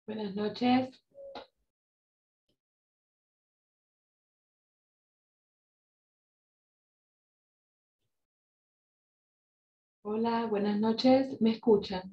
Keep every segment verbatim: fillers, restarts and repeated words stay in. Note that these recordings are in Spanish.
Buenas noches. Hola, buenas noches. ¿Me escuchan?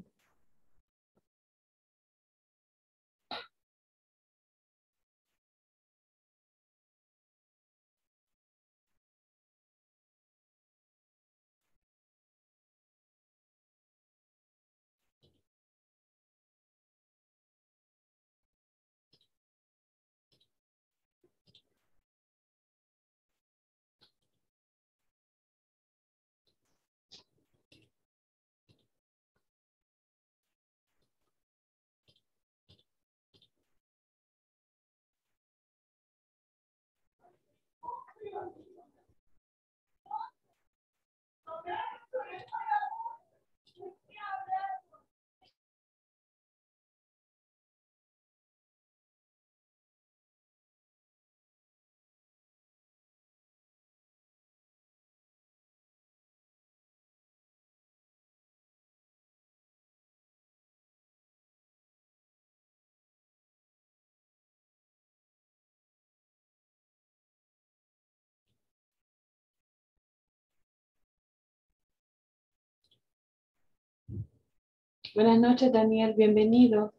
Buenas noches, Daniel. Bienvenido.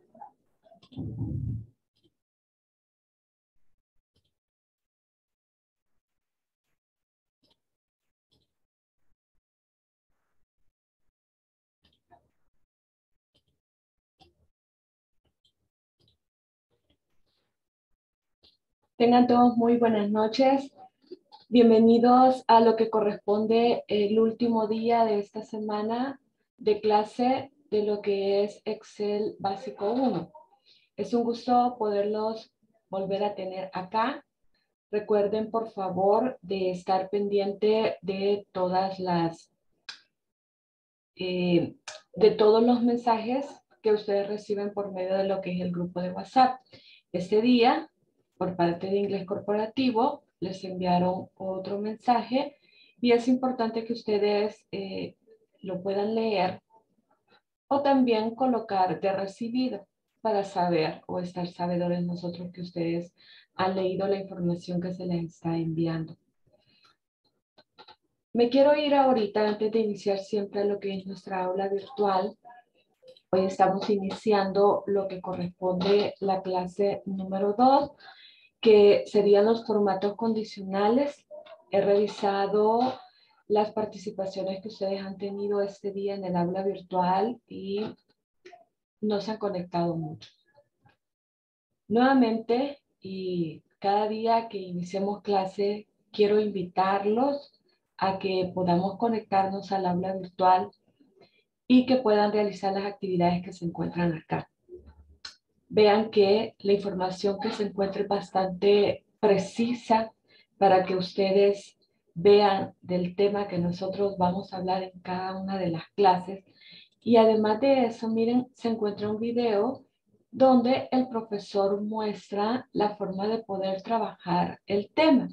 Tengan todos muy buenas noches. Bienvenidos a lo que corresponde el último día de esta semana de clase de lo que es Excel Básico uno. Es un gusto poderlos volver a tener acá. Recuerden, por favor, de estar pendiente de todas las, eh, de todos los mensajes que ustedes reciben por medio de lo que es el grupo de WhatsApp. Este día, por parte de Inglés Corporativo, les enviaron otro mensaje y es importante que ustedes eh, lo puedan leer o también colocar de recibido para saber o estar sabedores nosotros que ustedes han leído la información que se les está enviando. Me quiero ir ahorita, antes de iniciar siempre lo que es nuestra aula virtual. Hoy estamos iniciando lo que corresponde la clase número dos, que serían los formatos condicionales. He revisado las participaciones que ustedes han tenido este día en el aula virtual y no se han conectado mucho. Nuevamente, y cada día que iniciemos clase, quiero invitarlos a que podamos conectarnos al aula virtual y que puedan realizar las actividades que se encuentran acá. Vean que la información que se encuentra es bastante precisa para que ustedes vean del tema que nosotros vamos a hablar en cada una de las clases. Y además de eso, miren, se encuentra un video donde el profesor muestra la forma de poder trabajar el tema.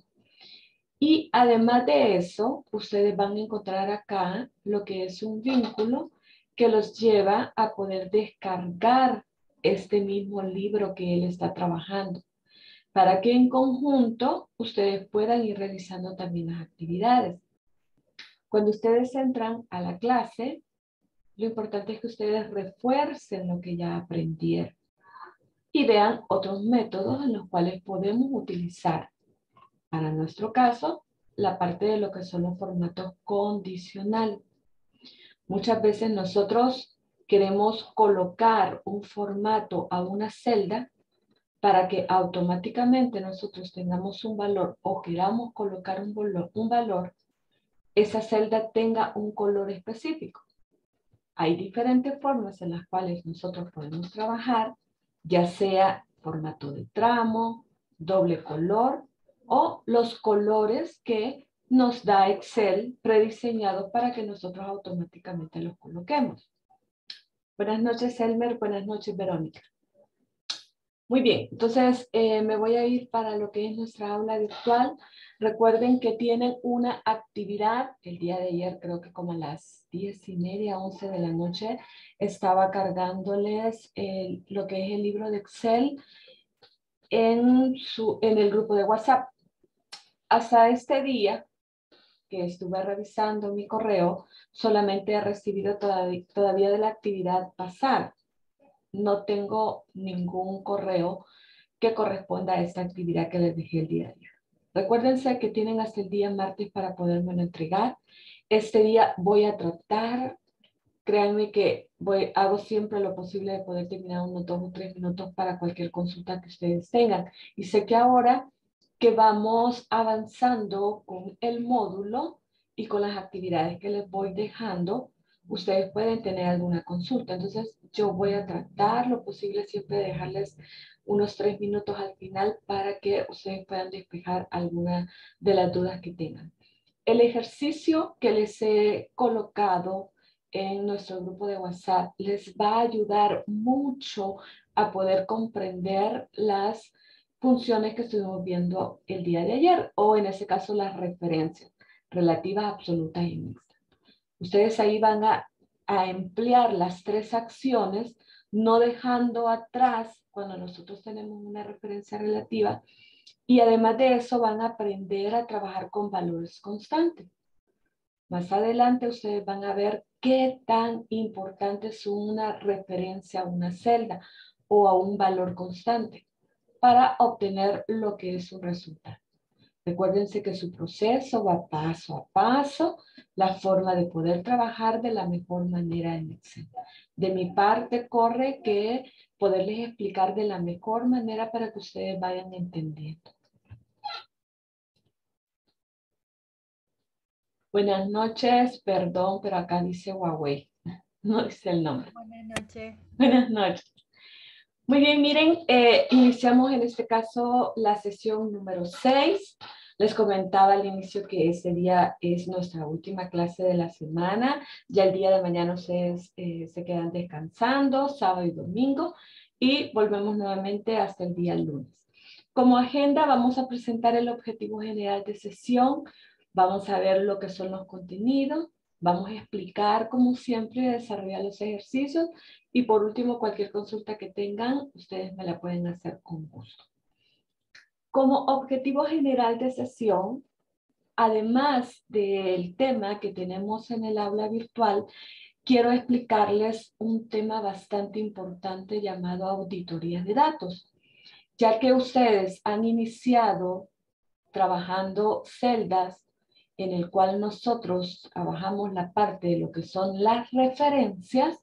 Y además de eso, ustedes van a encontrar acá lo que es un vínculo que los lleva a poder descargar este mismo libro que él está trabajando, para que en conjunto ustedes puedan ir realizando también las actividades. Cuando ustedes entran a la clase, lo importante es que ustedes refuercen lo que ya aprendieron y vean otros métodos en los cuales podemos utilizar, para nuestro caso, la parte de lo que son los formatos condicionales. Muchas veces nosotros queremos colocar un formato a una celda para que automáticamente nosotros tengamos un valor o queramos colocar un valor, un valor, esa celda tenga un color específico. Hay diferentes formas en las cuales nosotros podemos trabajar, ya sea formato de tramo, doble color o los colores que nos da Excel prediseñados para que nosotros automáticamente los coloquemos. Buenas noches, Elmer. Buenas noches, Verónica. Muy bien, entonces eh, me voy a ir para lo que es nuestra aula virtual. Recuerden que tienen una actividad, el día de ayer creo que como a las diez y media, once de la noche, estaba cargándoles el- lo que es el libro de Excel en, su, en el grupo de WhatsApp. Hasta este día que estuve revisando mi correo, solamente he recibido todavía, todavía de la actividad pasada. No tengo ningún correo que corresponda a esta actividad que les dejé el día de ayer. Recuérdense que tienen hasta el día martes para podérmelo entregar. Este día voy a tratar, créanme que voy, hago siempre lo posible de poder terminar unos dos o tres minutos para cualquier consulta que ustedes tengan. Y sé que ahora que vamos avanzando con el módulo y con las actividades que les voy dejando, ustedes pueden tener alguna consulta. Entonces, yo voy a tratar lo posible siempre de dejarles unos tres minutos al final para que ustedes puedan despejar alguna de las dudas que tengan. El ejercicio que les he colocado en nuestro grupo de WhatsApp les va a ayudar mucho a poder comprender las funciones que estuvimos viendo el día de ayer, o en ese caso las referencias relativas, absolutas y mixtas. Ustedes ahí van a, a emplear las tres acciones, no dejando atrás cuando nosotros tenemos una referencia relativa, y además de eso van a aprender a trabajar con valores constantes. Más adelante ustedes van a ver qué tan importante es una referencia a una celda o a un valor constante para obtener lo que es un resultado. Recuérdense que su proceso va paso a paso, la forma de poder trabajar de la mejor manera en Excel. De mi parte corre que poderles explicar de la mejor manera para que ustedes vayan entendiendo. Buenas noches, perdón, pero acá dice Huawei, no dice el nombre. Buenas noches. Buenas noches. Muy bien, miren, eh, iniciamos en este caso la sesión número seis. Les comentaba al inicio que este día es nuestra última clase de la semana. Ya el día de mañana ustedes eh, se quedan descansando, sábado y domingo, y volvemos nuevamente hasta el día lunes. Como agenda vamos a presentar el objetivo general de sesión, vamos a ver lo que son los contenidos, vamos a explicar como siempre desarrollar los ejercicios, y por último, cualquier consulta que tengan, ustedes me la pueden hacer con gusto. Como objetivo general de sesión, además del tema que tenemos en el aula virtual, quiero explicarles un tema bastante importante llamado auditoría de datos, ya que ustedes han iniciado trabajando celdas en el cual nosotros trabajamos la parte de lo que son las referencias,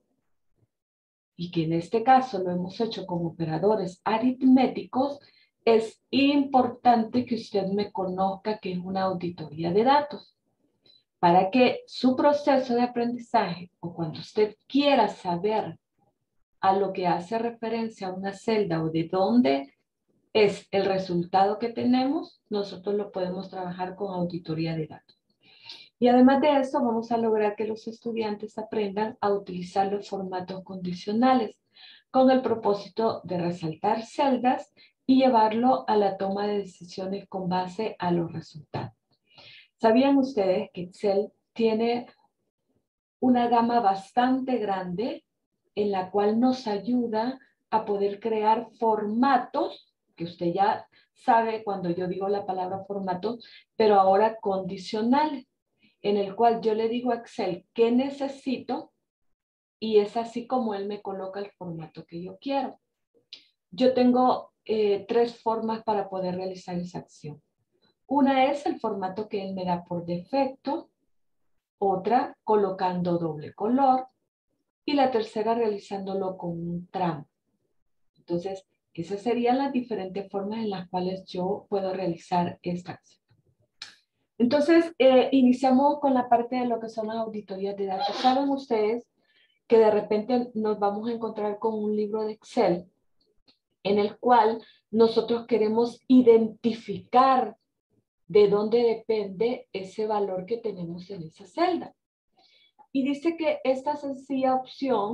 y que en este caso lo hemos hecho como operadores aritméticos, es importante que usted me conozca qué es una auditoría de datos, para que su proceso de aprendizaje o cuando usted quiera saber a lo que hace referencia a una celda o de dónde es el resultado que tenemos, nosotros lo podemos trabajar con auditoría de datos. Y además de eso, vamos a lograr que los estudiantes aprendan a utilizar los formatos condicionales con el propósito de resaltar celdas y llevarlo a la toma de decisiones con base a los resultados. ¿Sabían ustedes que Excel tiene una gama bastante grande en la cual nos ayuda a poder crear formatos, que usted ya sabe cuando yo digo la palabra formato, pero ahora condicionales, en el cual yo le digo a Excel qué necesito y es así como él me coloca el formato que yo quiero. Yo tengo eh, tres formas para poder realizar esa acción. Una es el formato que él me da por defecto, otra colocando doble color y la tercera realizándolo con un tramo. Entonces, esas serían las diferentes formas en las cuales yo puedo realizar esta acción. Entonces, eh, iniciamos con la parte de lo que son las auditorías de datos. ¿Saben ustedes que de repente nos vamos a encontrar con un libro de Excel en el cual nosotros queremos identificar de dónde depende ese valor que tenemos en esa celda? Y dice que esta sencilla opción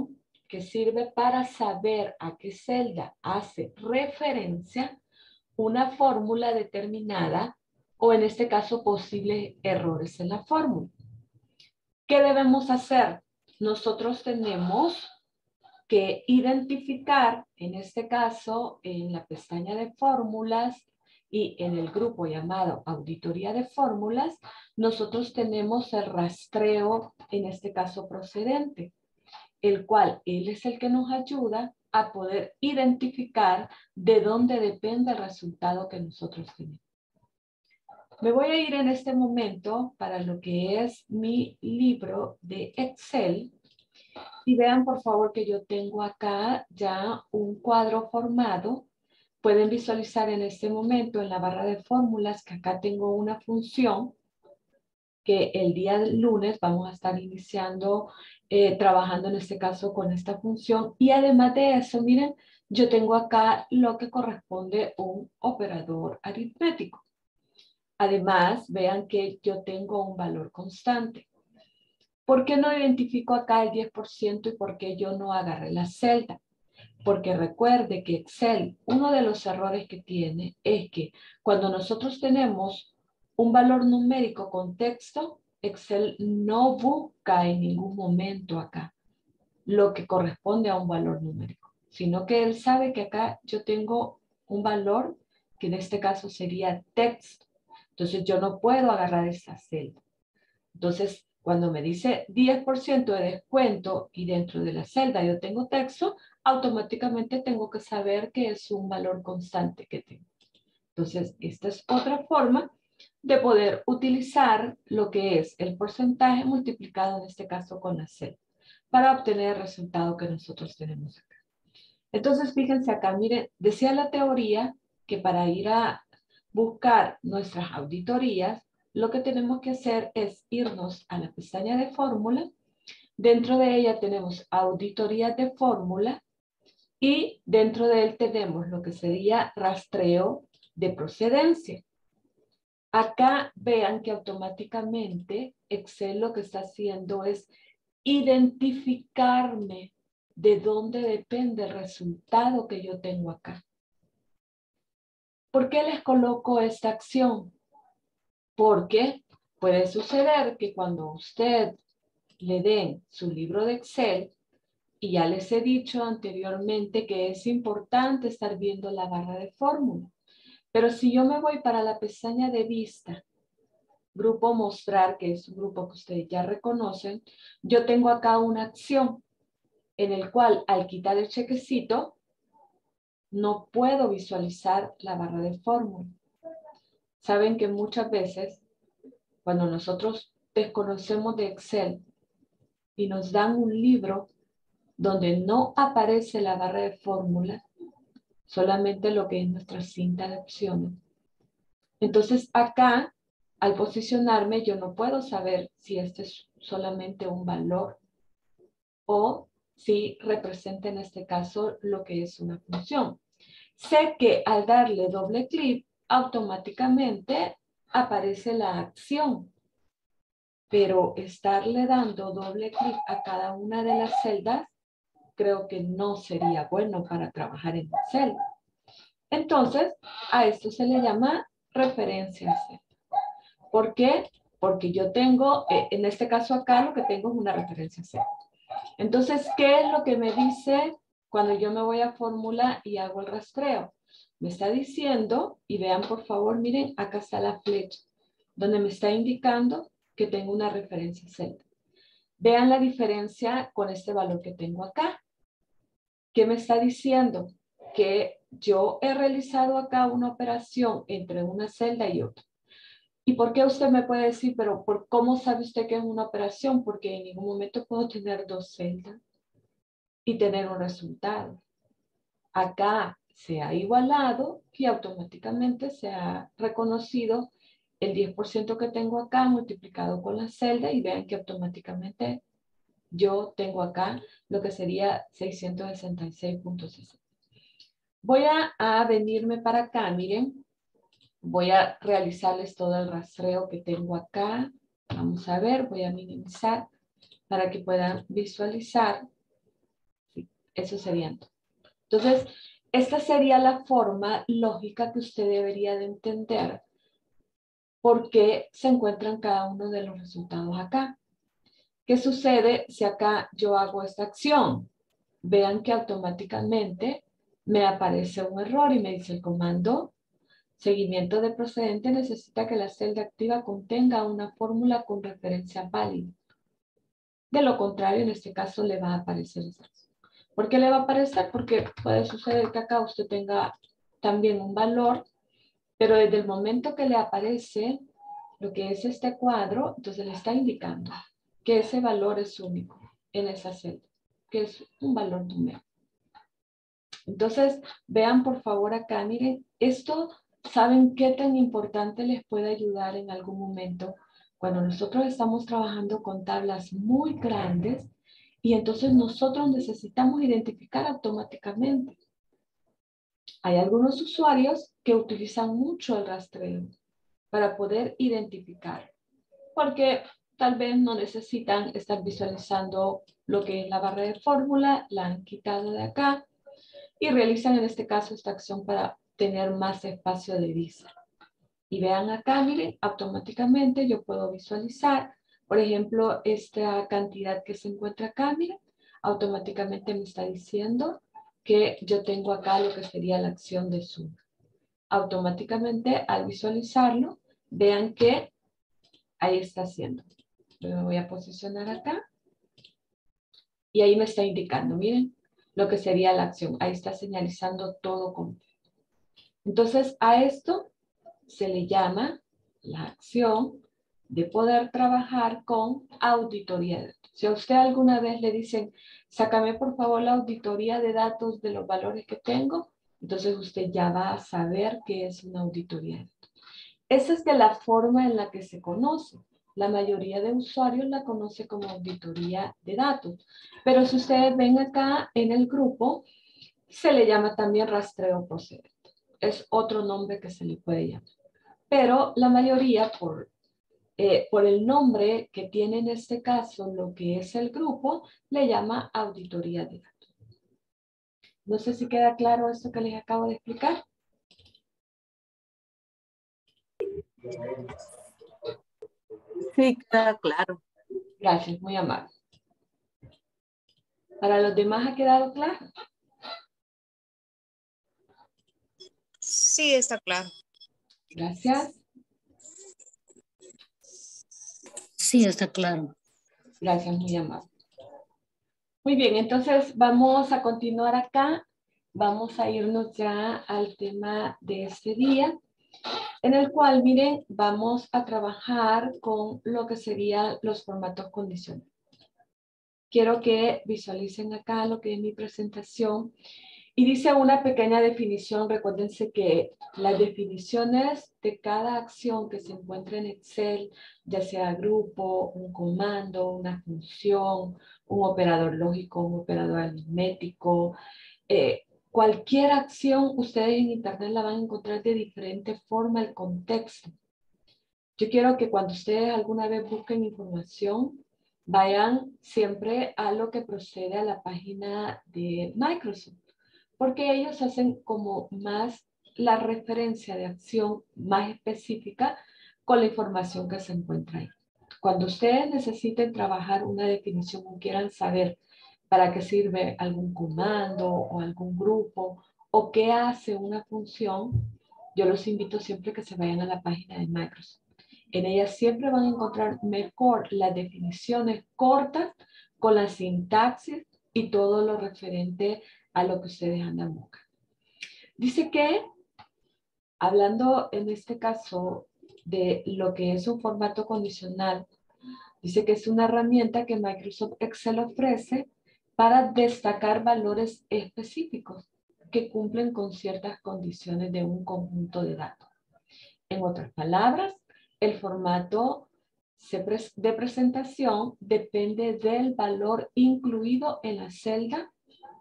que sirve para saber a qué celda hace referencia una fórmula determinada o en este caso posibles errores en la fórmula. ¿Qué debemos hacer? Nosotros tenemos que identificar, en este caso, en la pestaña de fórmulas y en el grupo llamado auditoría de fórmulas, nosotros tenemos el rastreo, en este caso procedente, el cual él es el que nos ayuda a poder identificar de dónde depende el resultado que nosotros tenemos. Me voy a ir en este momento para lo que es mi libro de Excel. Y vean por favor que yo tengo acá ya un cuadro formado. Pueden visualizar en este momento en la barra de fórmulas que acá tengo una función que el día del lunes vamos a estar iniciando, eh, trabajando en este caso con esta función. Y además de eso, miren, yo tengo acá lo que corresponde a un operador aritmético. Además, vean que yo tengo un valor constante. ¿Por qué no identifico acá el diez por ciento y por qué yo no agarré la celda? Porque recuerde que Excel, uno de los errores que tiene es que cuando nosotros tenemos un valor numérico con texto, Excel no busca en ningún momento acá lo que corresponde a un valor numérico, sino que él sabe que acá yo tengo un valor que en este caso sería texto. Entonces yo no puedo agarrar esa celda. Entonces, cuando me dice diez por ciento de descuento y dentro de la celda yo tengo texto, automáticamente tengo que saber que es un valor constante que tengo. Entonces, esta es otra forma de poder utilizar lo que es el porcentaje multiplicado en este caso con la celda para obtener el resultado que nosotros tenemos acá. Entonces, fíjense acá, miren, decía la teoría que para ir a buscar nuestras auditorías, lo que tenemos que hacer es irnos a la pestaña de fórmula. Dentro de ella tenemos auditorías de fórmula y dentro de él tenemos lo que sería rastreo de procedencia. Acá vean que automáticamente Excel lo que está haciendo es identificarme de dónde depende el resultado que yo tengo acá. ¿Por qué les coloco esta acción? Porque puede suceder que cuando usted le den su libro de Excel, y ya les he dicho anteriormente que es importante estar viendo la barra de fórmula, pero si yo me voy para la pestaña de vista, grupo mostrar, que es un grupo que ustedes ya reconocen, yo tengo acá una acción en el cual al quitar el chequecito, no puedo visualizar la barra de fórmula. Saben que muchas veces, cuando nosotros desconocemos de Excel y nos dan un libro donde no aparece la barra de fórmula, solamente lo que es nuestra cinta de opciones. Entonces acá, al posicionarme, yo no puedo saber si este es solamente un valor o si representa en este caso lo que es una función. Sé que al darle doble clic, automáticamente aparece la acción, pero estarle dando doble clic a cada una de las celdas, creo que no sería bueno para trabajar en Excel. Entonces, a esto se le llama referencia celda. ¿Por qué? Porque yo tengo, eh, en este caso acá, lo que tengo es una referencia celda. Entonces, ¿qué es lo que me dice cuando yo me voy a fórmula y hago el rastreo? Me está diciendo, y vean por favor, miren, acá está la flecha, donde me está indicando que tengo una referencia celda. Vean la diferencia con este valor que tengo acá. ¿Qué me está diciendo? Que yo he realizado acá una operación entre una celda y otra. ¿Y por qué usted me puede decir, pero por cómo sabe usted que es una operación? Porque en ningún momento puedo tener dos celdas y tener un resultado. Acá se ha igualado y automáticamente se ha reconocido el diez por ciento que tengo acá multiplicado con la celda y vean que automáticamente yo tengo acá lo que sería seiscientos sesenta y seis punto sesenta. Voy a, a venirme para acá, miren. Voy a realizarles todo el rastreo que tengo acá. Vamos a ver, voy a minimizar para que puedan visualizar. Eso serían todo. Entonces, esta sería la forma lógica que usted debería de entender por qué se encuentran cada uno de los resultados acá. ¿Qué sucede si acá yo hago esta acción? Vean que automáticamente me aparece un error y me dice el comando seguimiento de procedente necesita que la celda activa contenga una fórmula con referencia válida. De lo contrario, en este caso le va a aparecer esa. ¿Por qué le va a aparecer? Porque puede suceder que acá usted tenga también un valor, pero desde el momento que le aparece lo que es este cuadro, entonces le está indicando que ese valor es único en esa celda, que es un valor numérico. Entonces, vean por favor acá, miren, esto, ¿saben qué tan importante les puede ayudar en algún momento cuando nosotros estamos trabajando con tablas muy grandes y entonces nosotros necesitamos identificar automáticamente? Hay algunos usuarios que utilizan mucho el rastreo para poder identificar, porque tal vez no necesitan estar visualizando lo que es la barra de fórmula, la han quitado de acá y realizan en este caso esta acción para tener más espacio de vista. Y vean acá, miren, automáticamente yo puedo visualizar, por ejemplo, esta cantidad que se encuentra acá, miren, automáticamente me está diciendo que yo tengo acá lo que sería la acción de suma. Automáticamente al visualizarlo, vean que ahí está haciendo. Yo me voy a posicionar acá y ahí me está indicando, miren, lo que sería la acción. Ahí está señalizando todo completo. Entonces, a esto se le llama la acción de poder trabajar con auditoría de datos. Si a usted alguna vez le dicen, sácame por favor la auditoría de datos de los valores que tengo, entonces usted ya va a saber qué es una auditoría de datos. Esa es de la forma en la que se conoce. La mayoría de usuarios la conoce como auditoría de datos. Pero si ustedes ven acá en el grupo, se le llama también rastreo procedente. Es otro nombre que se le puede llamar. Pero la mayoría, por, eh, por el nombre que tiene en este caso, lo que es el grupo, le llama auditoría de datos. No sé si queda claro esto que les acabo de explicar. Sí, queda claro. Gracias, muy amable. ¿Para los demás ha quedado claro? Sí, está claro. Gracias. Sí, está claro. Gracias, muy amable. Muy bien, entonces vamos a continuar acá. Vamos a irnos ya al tema de este día, en el cual, miren, vamos a trabajar con lo que serían los formatos condicionales. Quiero que visualicen acá lo que es mi presentación. Y dice una pequeña definición. Recuérdense que las definiciones de cada acción que se encuentra en Excel, ya sea grupo, un comando, una función, un operador lógico, un operador aritmético, eh, cualquier acción, ustedes en Internet la van a encontrar de diferente forma el contexto. Yo quiero que cuando ustedes alguna vez busquen información, vayan siempre a lo que procede a la página de Microsoft, porque ellos hacen como más la referencia de acción más específica con la información que se encuentra ahí. Cuando ustedes necesiten trabajar una definición o quieran saber para qué sirve algún comando o algún grupo o qué hace una función, yo los invito siempre que se vayan a la página de Microsoft. En ella siempre van a encontrar mejor las definiciones cortas con la sintaxis y todo lo referente a lo que ustedes andan buscando. Dice que, hablando en este caso de lo que es un formato condicional, dice que es una herramienta que Microsoft Excel ofrece para destacar valores específicos que cumplen con ciertas condiciones de un conjunto de datos. En otras palabras, el formato de presentación depende del valor incluido en la celda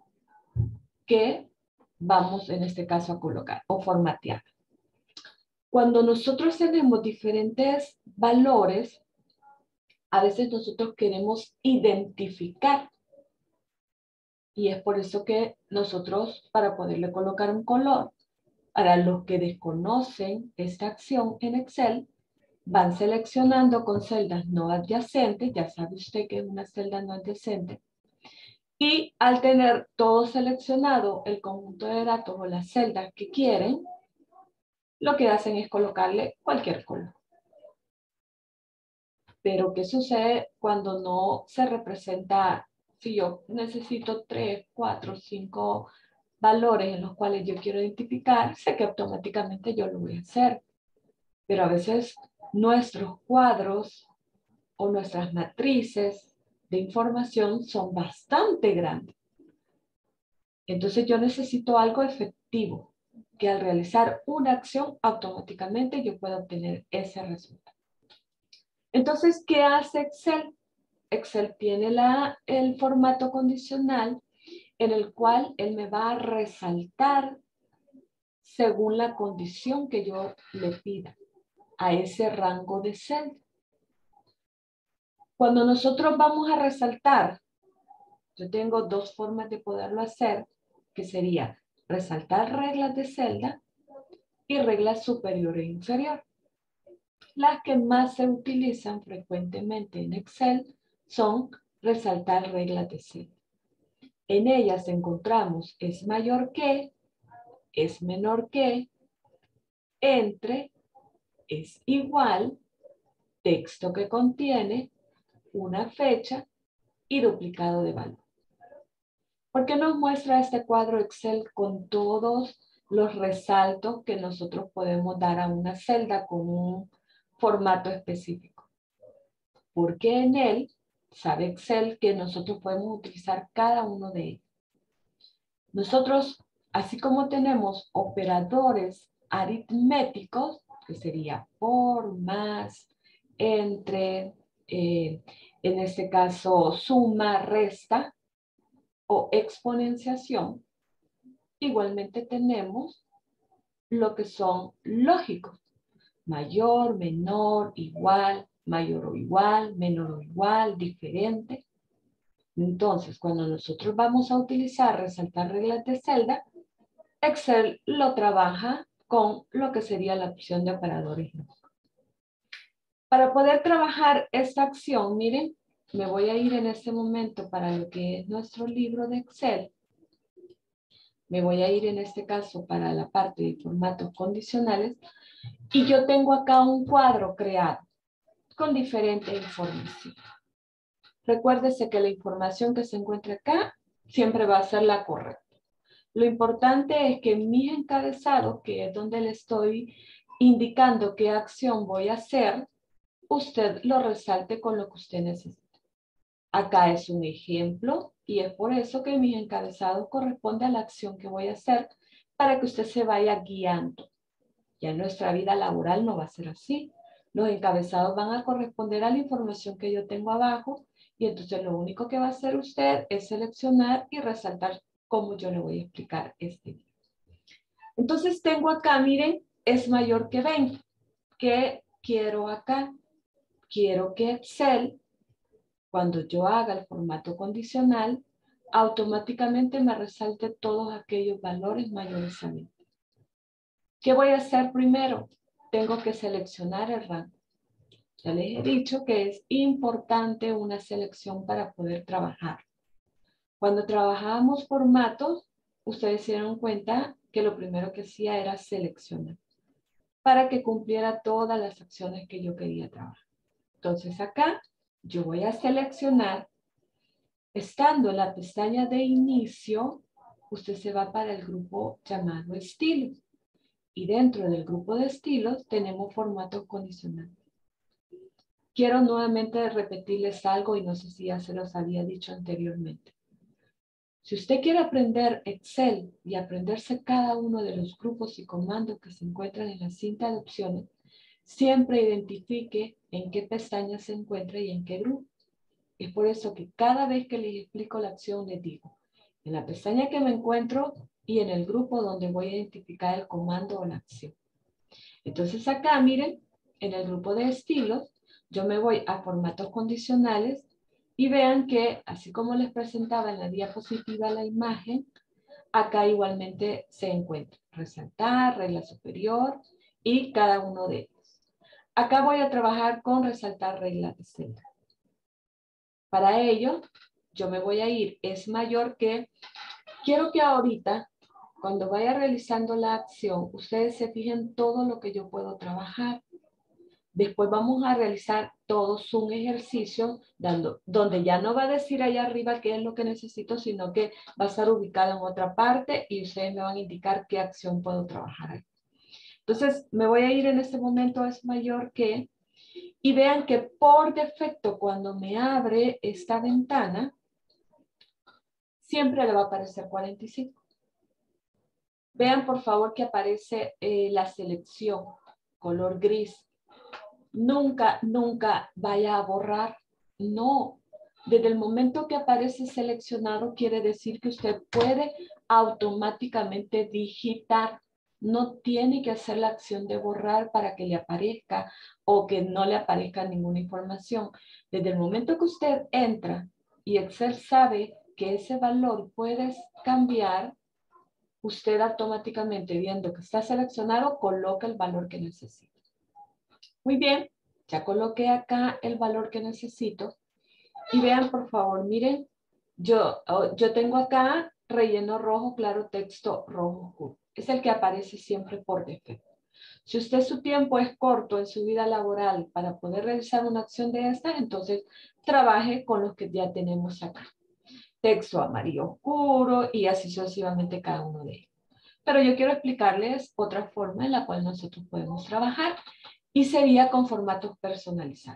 que vamos en este caso a colocar o formatear. Cuando nosotros tenemos diferentes valores, a veces nosotros queremos identificar Y es por eso que nosotros, para poderle colocar un color, para los que desconocen esta acción en Excel, van seleccionando con celdas no adyacentes, ya sabe usted que es una celda no adyacente, y al tener todo seleccionado, el conjunto de datos o las celdas que quieren, lo que hacen es colocarle cualquier color. Pero ¿qué sucede cuando no se representa? Si yo necesito tres, cuatro, cinco valores en los cuales yo quiero identificar, sé que automáticamente yo lo voy a hacer. Pero a veces nuestros cuadros o nuestras matrices de información son bastante grandes. Entonces yo necesito algo efectivo, que al realizar una acción automáticamente yo pueda obtener ese resultado. Entonces, ¿qué hace Excel? Excel tiene la, el formato condicional en el cual él me va a resaltar según la condición que yo le pida a ese rango de celda. Cuando nosotros vamos a resaltar, yo tengo dos formas de poderlo hacer, que sería resaltar reglas de celda y reglas superior e inferior. Las que más se utilizan frecuentemente en Excel son resaltar reglas de celda. En ellas encontramos es mayor que, es menor que, entre, es igual, texto que contiene una fecha y duplicado de valor. ¿Por qué nos muestra este cuadro Excel con todos los resaltos que nosotros podemos dar a una celda con un formato específico? Porque en él sabe Excel que nosotros podemos utilizar cada uno de ellos. Nosotros, así como tenemos operadores aritméticos, que sería por, más, entre, eh, en este caso suma, resta o exponenciación, igualmente tenemos lo que son lógicos. Mayor, menor, igual, mayor o igual, menor o igual, diferente. Entonces, cuando nosotros vamos a utilizar resaltar reglas de celda, Excel lo trabaja con lo que sería la opción de operadores lógicos. Para poder trabajar esta acción, miren, me voy a ir en este momento para lo que es nuestro libro de Excel. Me voy a ir en este caso para la parte de formatos condicionales y yo tengo acá un cuadro creado con diferente información. Recuérdese que la información que se encuentra acá siempre va a ser la correcta. Lo importante es que en mis encabezados, que es donde le estoy indicando qué acción voy a hacer, usted lo resalte con lo que usted necesita. Acá es un ejemplo y es por eso que mis encabezados corresponde a la acción que voy a hacer para que usted se vaya guiando. Ya en nuestra vida laboral no va a ser así. Los encabezados van a corresponder a la información que yo tengo abajo y entonces lo único que va a hacer usted es seleccionar y resaltar cómo yo le voy a explicar este día. Entonces tengo acá, miren, es mayor que veinte. ¿Qué quiero acá? Quiero que Excel, cuando yo haga el formato condicional, automáticamente me resalte todos aquellos valores mayores a veinte. ¿Qué voy a hacer primero? Tengo que seleccionar el rango. Ya les he dicho que es importante una selección para poder trabajar. Cuando trabajábamos formatos, ustedes se dieron cuenta que lo primero que hacía era seleccionar para que cumpliera todas las acciones que yo quería trabajar. Entonces acá yo voy a seleccionar. Estando en la pestaña de inicio, usted se va para el grupo llamado estilos. Y dentro del grupo de estilos tenemos formatos condicionales. Quiero nuevamente repetirles algo y no sé si ya se los había dicho anteriormente. Si usted quiere aprender Excel y aprenderse cada uno de los grupos y comandos que se encuentran en la cinta de opciones, siempre identifique en qué pestaña se encuentra y en qué grupo. Es por eso que cada vez que les explico la acción les digo, en la pestaña que me encuentro y en el grupo donde voy a identificar el comando o la acción. Entonces acá, miren, en el grupo de estilos, yo me voy a formatos condicionales Y vean que, así como les presentaba en la diapositiva la imagen, acá igualmente se encuentra resaltar, regla superior y cada uno de ellos. Acá voy a trabajar con resaltar regla de celda. Para ello, yo me voy a ir, es mayor que, quiero que ahorita, cuando vaya realizando la acción, ustedes se fijen todo lo que yo puedo trabajar. Después vamos a realizar todos un ejercicio dando, donde ya no va a decir allá arriba qué es lo que necesito, sino que va a estar ubicado en otra parte y ustedes me van a indicar qué acción puedo trabajar ahí. Entonces, me voy a ir en este momento, es mayor que, y vean que por defecto cuando me abre esta ventana, siempre le va a aparecer cuarenta y cinco. Vean por favor que aparece eh, la selección, color gris. Nunca, nunca vaya a borrar. No. Desde el momento que aparece seleccionado, quiere decir que usted puede automáticamente digitar. No tiene que hacer la acción de borrar para que le aparezca o que no le aparezca ninguna información. Desde el momento que usted entra y Excel sabe que ese valor puede cambiar, usted automáticamente, viendo que está seleccionado, coloca el valor que necesita. Muy bien, ya coloqué acá el valor que necesito. Y vean, por favor, miren, yo, yo tengo acá relleno rojo, claro, texto rojo oscuro. Es el que aparece siempre por defecto. Si usted su tiempo es corto en su vida laboral para poder realizar una acción de estas, entonces trabaje con los que ya tenemos acá. Texto amarillo oscuro y así sucesivamente cada uno de ellos. Pero yo quiero explicarles otra forma en la cual nosotros podemos trabajar. Y sería con formatos personalizados.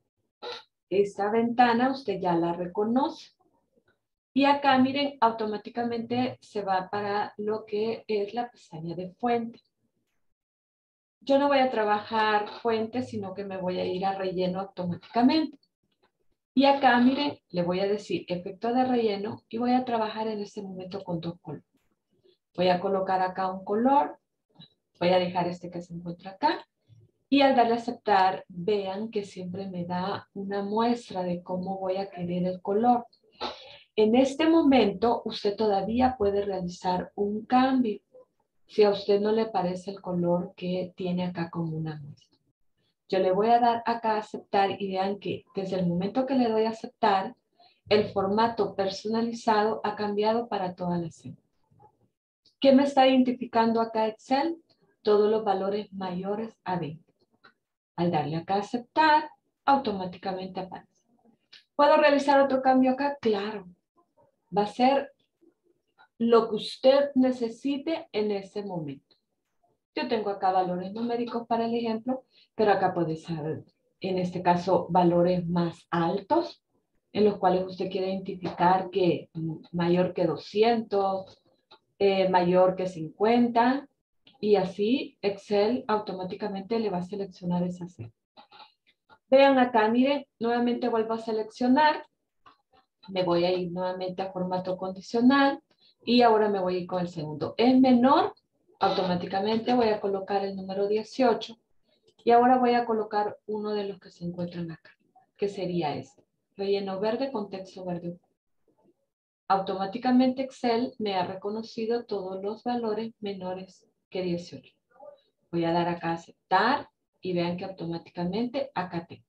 Esta ventana usted ya la reconoce. Y acá, miren, automáticamente se va para lo que es la pestaña de fuente. Yo no voy a trabajar fuente, sino que me voy a ir a relleno automáticamente. Y acá, miren, le voy a decir efecto de relleno y voy a trabajar en este momento con dos colores. Voy a colocar acá un color. Voy a dejar este que se encuentra acá. Y al darle a aceptar, vean que siempre me da una muestra de cómo voy a querer el color. En este momento, usted todavía puede realizar un cambio si a usted no le parece el color que tiene acá como una muestra. Yo le voy a dar acá a aceptar y vean que desde el momento que le doy a aceptar, el formato personalizado ha cambiado para toda la escena. ¿Qué me está identificando acá Excel? Todos los valores mayores a veinte. Al darle acá a aceptar, automáticamente aparece. ¿Puedo realizar otro cambio acá? Claro. Va a ser lo que usted necesite en ese momento. Yo tengo acá valores numéricos para el ejemplo, pero acá puede ser, en este caso, valores más altos, en los cuales usted quiere identificar que mayor que doscientos, eh, mayor que cincuenta, y así Excel automáticamente le va a seleccionar esa celda. Vean acá, miren, nuevamente vuelvo a seleccionar. Me voy a ir nuevamente a formato condicional. Y ahora me voy a ir con el segundo. Es menor, automáticamente voy a colocar el número dieciocho. Y ahora voy a colocar uno de los que se encuentran acá, que sería este. Relleno verde con texto verde. Automáticamente Excel me ha reconocido todos los valores menores que dieciocho. Voy a dar acá a aceptar y vean que automáticamente acá tengo.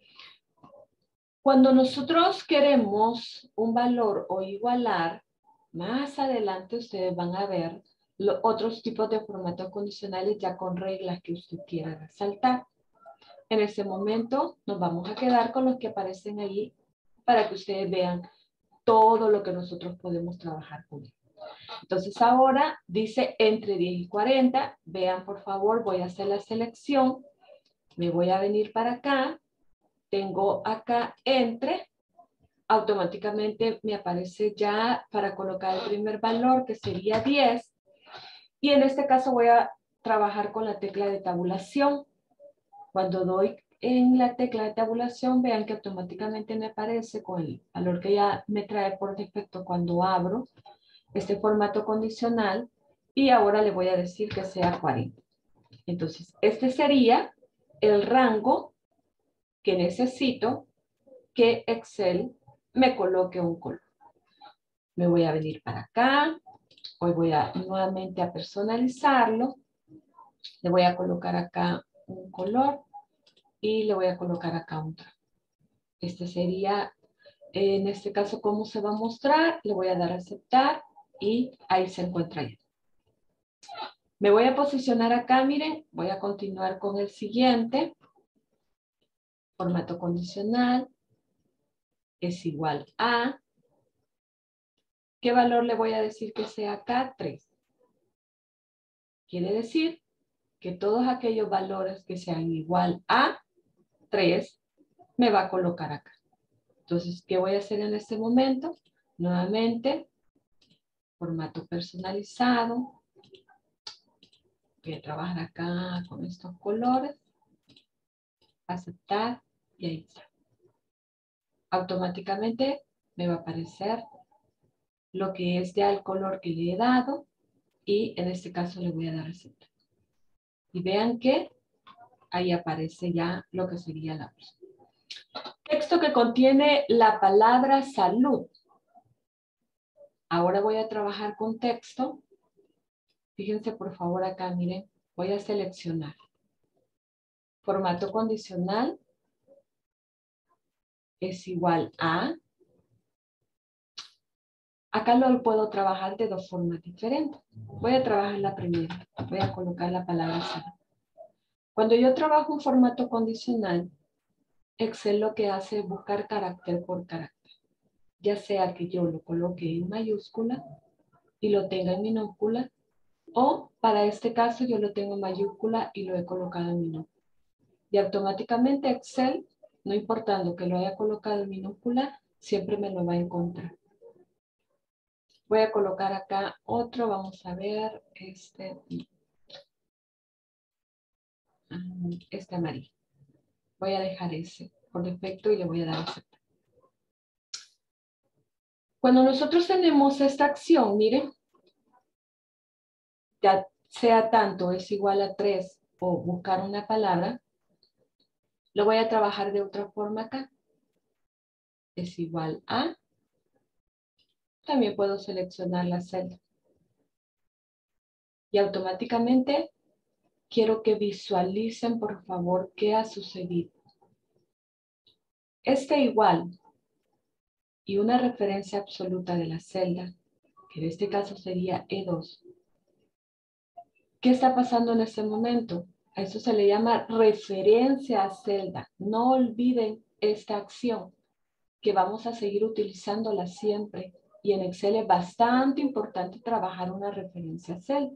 Cuando nosotros queremos un valor o igualar, más adelante ustedes van a ver los otros tipos de formatos condicionales ya con reglas que usted quiera resaltar. En ese momento nos vamos a quedar con los que aparecen ahí para que ustedes vean todo lo que nosotros podemos trabajar con él. Entonces ahora dice entre diez y cuarenta. Vean por favor, voy a hacer la selección. Me voy a venir para acá. Tengo acá entre, automáticamente me aparece ya para colocar el primer valor que sería diez. Y en este caso voy a trabajar con la tecla de tabulación. Cuando doy en la tecla de tabulación, vean que automáticamente me aparece con el valor que ya me trae por defecto cuando abro este formato condicional. Y ahora le voy a decir que sea cuarenta. Entonces, este sería el rango que necesito que Excel me coloque un color. Me voy a venir para acá. Hoy voy a nuevamente a personalizarlo. Le voy a colocar acá un color y le voy a colocar acá otro. Este sería, en este caso, cómo se va a mostrar. Le voy a dar a aceptar y ahí se encuentra ya. Me voy a posicionar acá, miren. Voy a continuar con el siguiente. Formato condicional es igual a... ¿Qué valor le voy a decir que sea acá? tres. Quiere decir que todos aquellos valores que sean igual a tres me va a colocar acá. Entonces, ¿qué voy a hacer en este momento? Nuevamente, formato personalizado. Voy a trabajar acá con estos colores. Aceptar y ahí está. Automáticamente me va a aparecer lo que es ya el color que le he dado y en este caso le voy a dar aceptar. Y vean que ahí aparece ya lo que sería la opción. Texto que contiene la palabra salud. Ahora voy a trabajar con texto. Fíjense por favor acá, miren. Voy a seleccionar. Formato condicional es igual a... Acá lo puedo trabajar de dos formas diferentes. Voy a trabajar la primera. Voy a colocar la palabra salud. Cuando yo trabajo un formato condicional, Excel lo que hace es buscar carácter por carácter. Ya sea que yo lo coloque en mayúscula y lo tenga en minúscula, o para este caso yo lo tengo en mayúscula y lo he colocado en minúscula. Y automáticamente Excel, no importando que lo haya colocado en minúscula, siempre me lo va a encontrar. Voy a colocar acá otro, vamos a ver, este, este amarillo. Voy a dejar ese por defecto y le voy a dar aceptar. Cuando nosotros tenemos esta acción, miren, ya sea tanto es igual a tres o buscar una palabra, lo voy a trabajar de otra forma acá. Es igual a, también puedo seleccionar la celda. Y automáticamente quiero que visualicen, por favor, qué ha sucedido. Este igual y una referencia absoluta de la celda, que en este caso sería E dos. ¿Qué está pasando en este momento? A eso se le llama referencia a celda. No olviden esta acción, que vamos a seguir utilizándola siempre. Y en Excel es bastante importante trabajar una referencia a celda.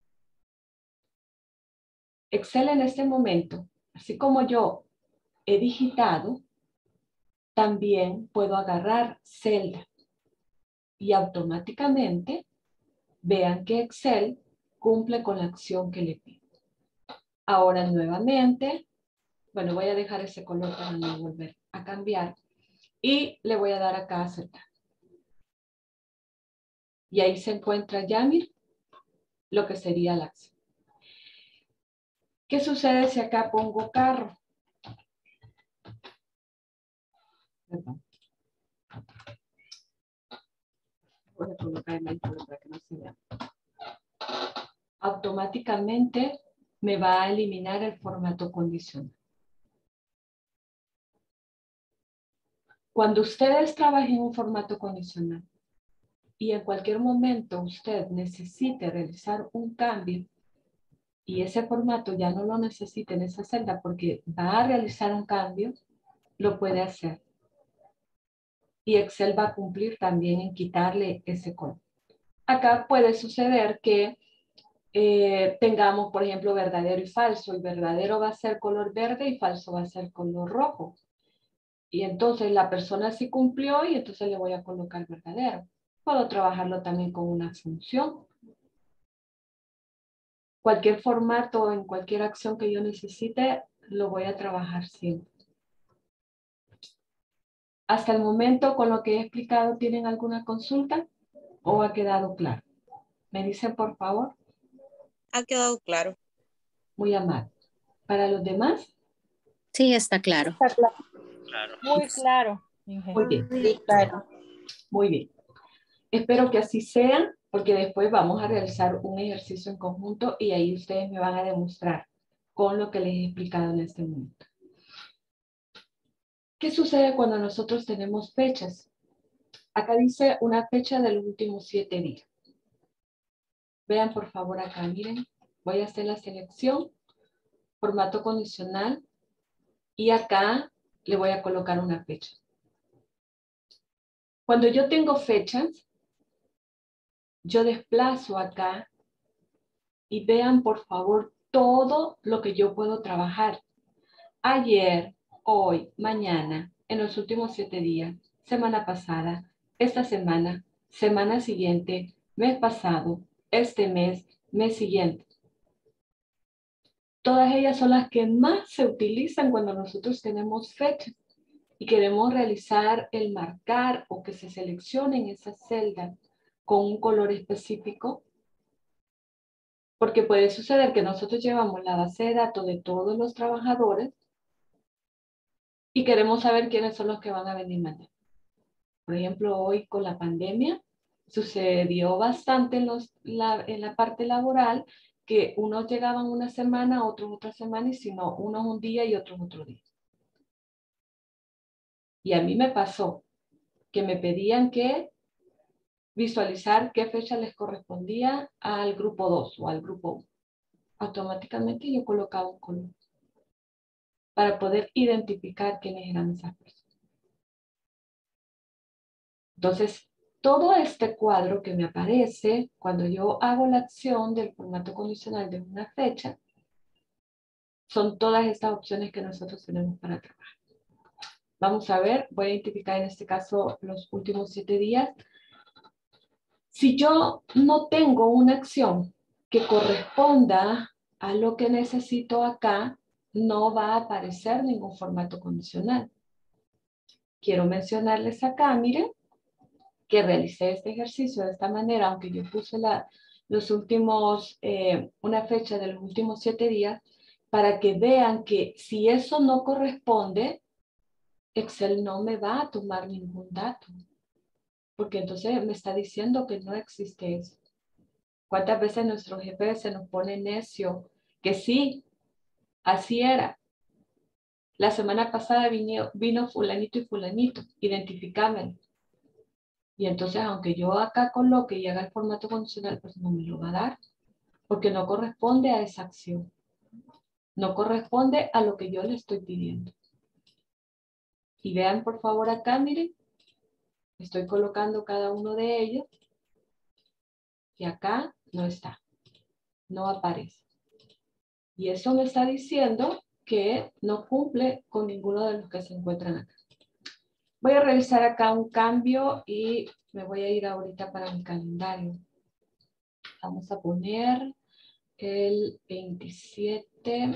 Excel en este momento, así como yo he digitado, también puedo agarrar celda. Y automáticamente vean que Excel cumple con la acción que le pido. Ahora nuevamente, bueno, voy a dejar ese color para no volver a cambiar. Y le voy a dar acá a aceptar. Y ahí se encuentra ya, miren, lo que sería la acción. ¿Qué sucede si acá pongo carro? Perdón. Voy a colocar el color para que no se vea. Automáticamente me va a eliminar el formato condicional. Cuando ustedes trabajen en un formato condicional y en cualquier momento usted necesite realizar un cambio y ese formato ya no lo necesite en esa celda porque va a realizar un cambio, lo puede hacer. Y Excel va a cumplir también en quitarle ese color. Acá puede suceder que eh, tengamos, por ejemplo, verdadero y falso. Y verdadero va a ser color verde y falso va a ser color rojo. Y entonces la persona sí cumplió y entonces le voy a colocar verdadero. Puedo trabajarlo también con una función. Cualquier formato, en cualquier acción que yo necesite, lo voy a trabajar siempre. Hasta el momento, con lo que he explicado, ¿tienen alguna consulta o ha quedado claro? ¿Me dicen, por favor? Ha quedado claro. Muy amable. ¿Para los demás? Sí, está claro. Está claro. Muy claro. Muy bien, Sí, claro. muy bien. Espero que así sea, porque después vamos a realizar un ejercicio en conjunto y ahí ustedes me van a demostrar con lo que les he explicado en este momento. ¿Qué sucede cuando nosotros tenemos fechas? Acá dice una fecha de los últimos siete días. Vean por favor acá, miren. Voy a hacer la selección, formato condicional, y acá le voy a colocar una fecha. Cuando yo tengo fechas, yo desplazo acá y vean por favor todo lo que yo puedo trabajar. Ayer, hoy, mañana, en los últimos siete días, semana pasada, esta semana, semana siguiente, mes pasado, este mes, mes siguiente. Todas ellas son las que más se utilizan cuando nosotros tenemos fechas y queremos realizar el marcar o que se seleccionen esas celdas con un color específico. Porque puede suceder que nosotros llevamos la base de datos de todos los trabajadores y queremos saber quiénes son los que van a venir mañana. Por ejemplo, hoy con la pandemia sucedió bastante en, los, la, en la parte laboral que unos llegaban una semana, otros otra semana, y si no, unos un día y otros otro día. Y a mí me pasó que me pedían que visualizar qué fecha les correspondía al grupo dos o al grupo uno. Automáticamente yo colocaba un color para poder identificar quiénes eran esas personas. Entonces, todo este cuadro que me aparece cuando yo hago la acción del formato condicional de una fecha, son todas estas opciones que nosotros tenemos para trabajar. Vamos a ver, voy a identificar en este caso los últimos siete días. Si yo no tengo una acción que corresponda a lo que necesito acá, no va a aparecer ningún formato condicional. Quiero mencionarles acá, miren, que realicé este ejercicio de esta manera, aunque yo puse la, los últimos, eh, una fecha de los últimos siete días, para que vean que si eso no corresponde, Excel no me va a tomar ningún dato, porque entonces me está diciendo que no existe eso. ¿Cuántas veces nuestro jefe se nos pone necio? Que sí, así era. La semana pasada vino, vino fulanito y fulanito, identificámelo. Y entonces, aunque yo acá coloque y haga el formato condicional, pues no me lo va a dar, porque no corresponde a esa acción. No corresponde a lo que yo le estoy pidiendo. Y vean por favor acá, miren, estoy colocando cada uno de ellos y acá no está, no aparece. Y eso me está diciendo que no cumple con ninguno de los que se encuentran acá. Voy a realizar acá un cambio y me voy a ir ahorita para mi calendario. Vamos a poner el veintisiete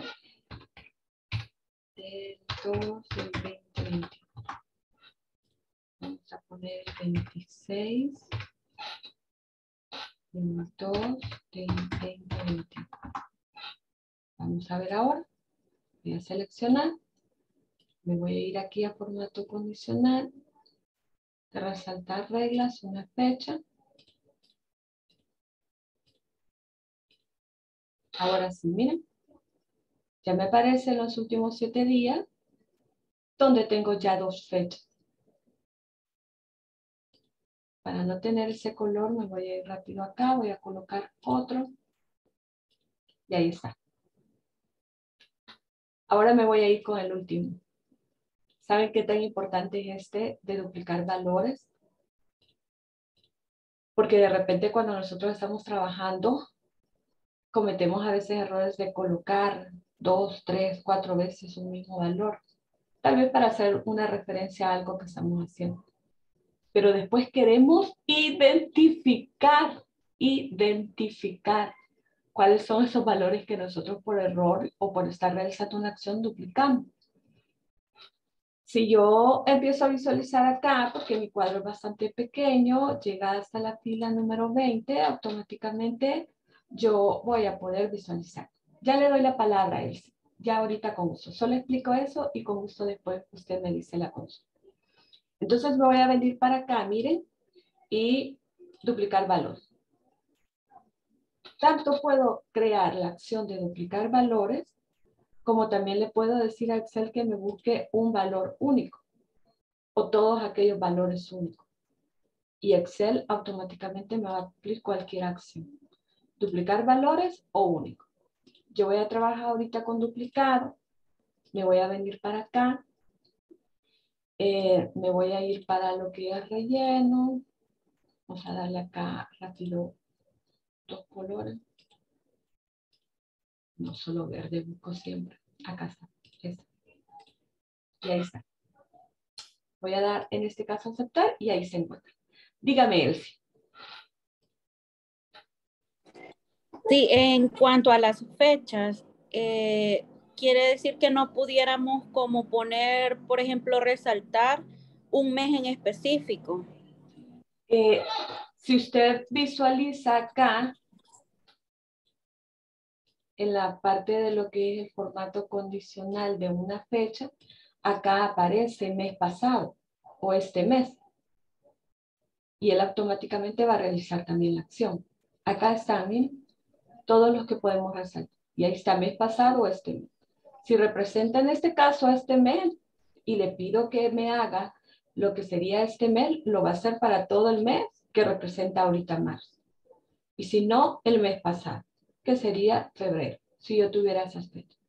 del dos del veinte veinte. Vamos a poner el veintiséis del dos del veinte veinte. Vamos a ver ahora. Voy a seleccionar. Me voy a ir aquí a formato condicional. De resaltar reglas, una fecha. Ahora sí, miren. Ya me aparecen los últimos siete días donde tengo ya dos fechas. Para no tener ese color me voy a ir rápido acá. Voy a colocar otro. Y ahí está. Ahora me voy a ir con el último. ¿Saben qué tan importante es este de duplicar valores? Porque de repente cuando nosotros estamos trabajando, cometemos a veces errores de colocar dos, tres, cuatro veces un mismo valor. Tal vez para hacer una referencia a algo que estamos haciendo. Pero después queremos identificar, identificar cuáles son esos valores que nosotros por error o por estar realizando una acción duplicamos. Si yo empiezo a visualizar acá, porque mi cuadro es bastante pequeño, llega hasta la fila número veinte, automáticamente yo voy a poder visualizar. Ya le doy la palabra a él, ya ahorita con gusto. Solo explico eso y con gusto después usted me dice la consulta. Entonces me voy a venir para acá, miren, y duplicar valores. Tanto puedo crear la acción de duplicar valores, como también le puedo decir a Excel que me busque un valor único, o todos aquellos valores únicos. Y Excel automáticamente me va a cumplir cualquier acción. Duplicar valores o único. Yo voy a trabajar ahorita con duplicado. Me voy a venir para acá. Eh, me voy a ir para lo que es relleno. Vamos a darle acá rápido dos colores. No solo verde, busco siempre. Acá está. Esta. Y ahí está. Voy a dar en este caso aceptar y ahí se encuentra. Dígame, Elsie. Sí, en cuanto a las fechas, eh, quiere decir que no pudiéramos como poner, por ejemplo, resaltar un mes en específico. Eh, si usted visualiza acá, en la parte de lo que es el formato condicional de una fecha, acá aparece mes pasado o este mes. Y él automáticamente va a realizar también la acción. Acá están, miren, todos los que podemos resaltar. Y ahí está mes pasado o este mes. Si representa en este caso a este mes y le pido que me haga lo que sería este mes, lo va a hacer para todo el mes que representa ahorita marzo. Y si no, el mes pasado, que sería febrero, si yo tuviera esas fechas.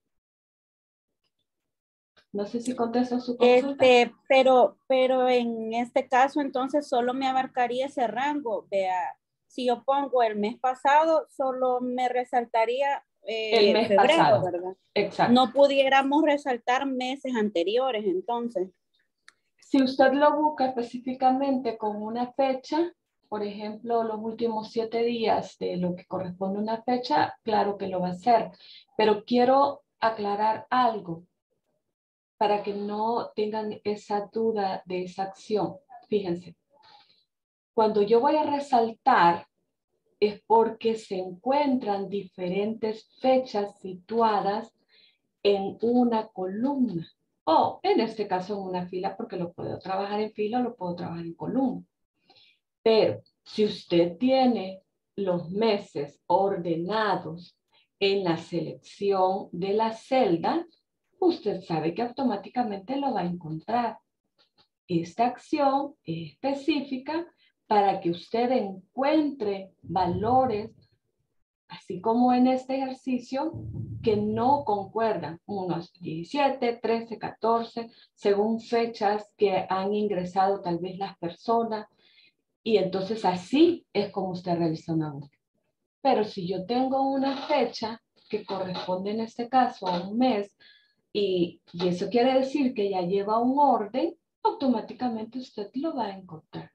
No sé si contesto su consulta. Este, pero, pero en este caso entonces solo me abarcaría ese rango. Vea, si yo pongo el mes pasado, solo me resaltaría eh, El mes febrero, pasado. ¿verdad? Exacto. No pudiéramos resaltar meses anteriores entonces. Si usted lo busca específicamente con una fecha, por ejemplo, los últimos siete días de lo que corresponde a una fecha, claro que lo va a hacer. Pero quiero aclarar algo para que no tengan esa duda de esa acción. Fíjense, cuando yo voy a resaltar es porque se encuentran diferentes fechas situadas en una columna. O en este caso en una fila, porque lo puedo trabajar en fila o lo puedo trabajar en columna. Pero si usted tiene los meses ordenados en la selección de la celda, usted sabe que automáticamente lo va a encontrar. Esta acción es específica para que usted encuentre valores, así como en este ejercicio, que no concuerdan, unos diecisiete, trece, catorce, según fechas que han ingresado tal vez las personas, y entonces así es como usted realiza una búsqueda. Pero si yo tengo una fecha que corresponde en este caso a un mes, y, y eso quiere decir que ya lleva un orden, automáticamente usted lo va a encontrar.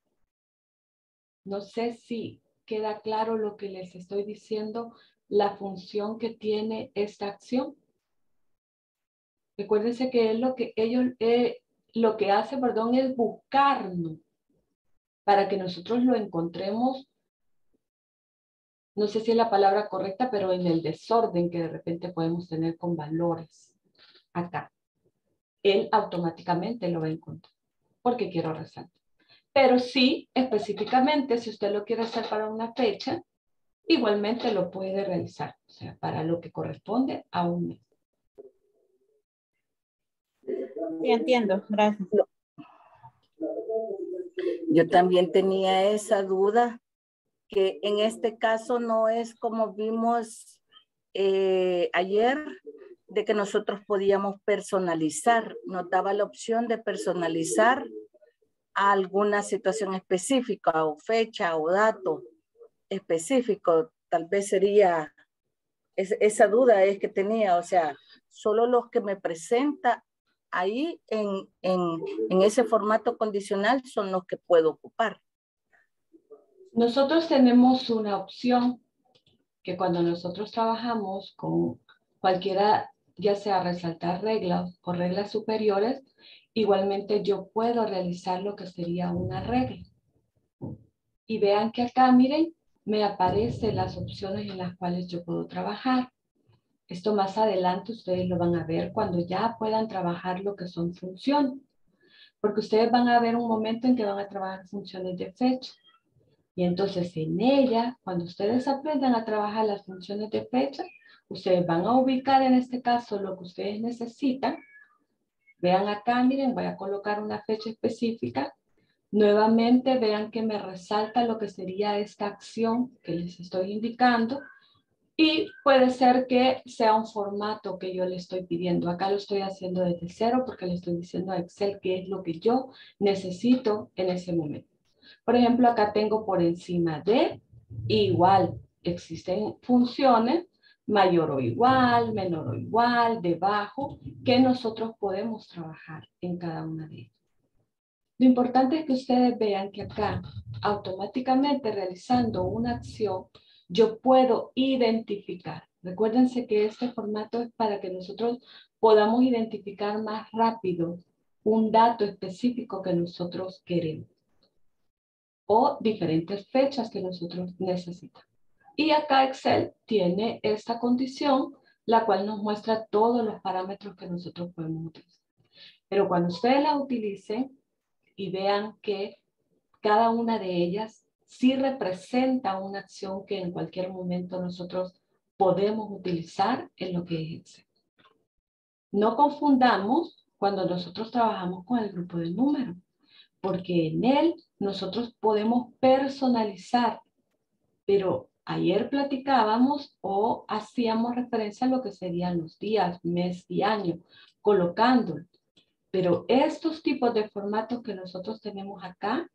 No sé si queda claro lo que les estoy diciendo, la función que tiene esta acción. Recuérdense que es lo que ellos, eh, lo que hace, perdón, es buscarnos para que nosotros lo encontremos. No sé si es la palabra correcta, pero en el desorden que de repente podemos tener con valores acá. Él automáticamente lo va a encontrar porque quiero resaltar. Pero sí, específicamente, si usted lo quiere hacer para una fecha, igualmente lo puede realizar, o sea, para lo que corresponde a un mes. Sí, entiendo, gracias. Yo también tenía esa duda, que en este caso no es como vimos eh, ayer, de que nosotros podíamos personalizar, nos daba la opción de personalizar a alguna situación específica o fecha o dato específico. Tal vez sería, es, esa duda es que tenía, o sea, solo los que me presenta ahí en, en, en ese formato condicional son los que puedo ocupar. Nosotros tenemos una opción que cuando nosotros trabajamos con cualquiera, ya sea resaltar reglas o reglas superiores, igualmente yo puedo realizar lo que sería una regla. Y vean que acá, miren, me aparecen las opciones en las cuales yo puedo trabajar. Esto más adelante ustedes lo van a ver cuando ya puedan trabajar lo que son funciones. Porque ustedes van a ver un momento en que van a trabajar funciones de fecha. Y entonces en ella, cuando ustedes aprendan a trabajar las funciones de fecha, ustedes van a ubicar en este caso lo que ustedes necesitan. Vean acá, miren, voy a colocar una fecha específica. Nuevamente vean que me resalta lo que sería esta acción que les estoy indicando. Y puede ser que sea un formato que yo le estoy pidiendo. Acá lo estoy haciendo desde cero porque le estoy diciendo a Excel qué es lo que yo necesito en ese momento. Por ejemplo, acá tengo por encima de igual. Existen funciones mayor o igual, menor o igual, debajo, que nosotros podemos trabajar en cada una de ellas. Lo importante es que ustedes vean que acá, automáticamente realizando una acción, yo puedo identificar. Recuérdense que este formato es para que nosotros podamos identificar más rápido un dato específico que nosotros queremos o diferentes fechas que nosotros necesitamos. Y acá Excel tiene esta condición, la cual nos muestra todos los parámetros que nosotros podemos utilizar. Pero cuando ustedes la utilicen y vean que cada una de ellas sí representa una acción que en cualquier momento nosotros podemos utilizar en lo que es Excel. No confundamos cuando nosotros trabajamos con el grupo de números, porque en él nosotros podemos personalizar, pero ayer platicábamos o hacíamos referencia a lo que serían los días, mes y año, colocándolo. Pero estos tipos de formatos que nosotros tenemos acá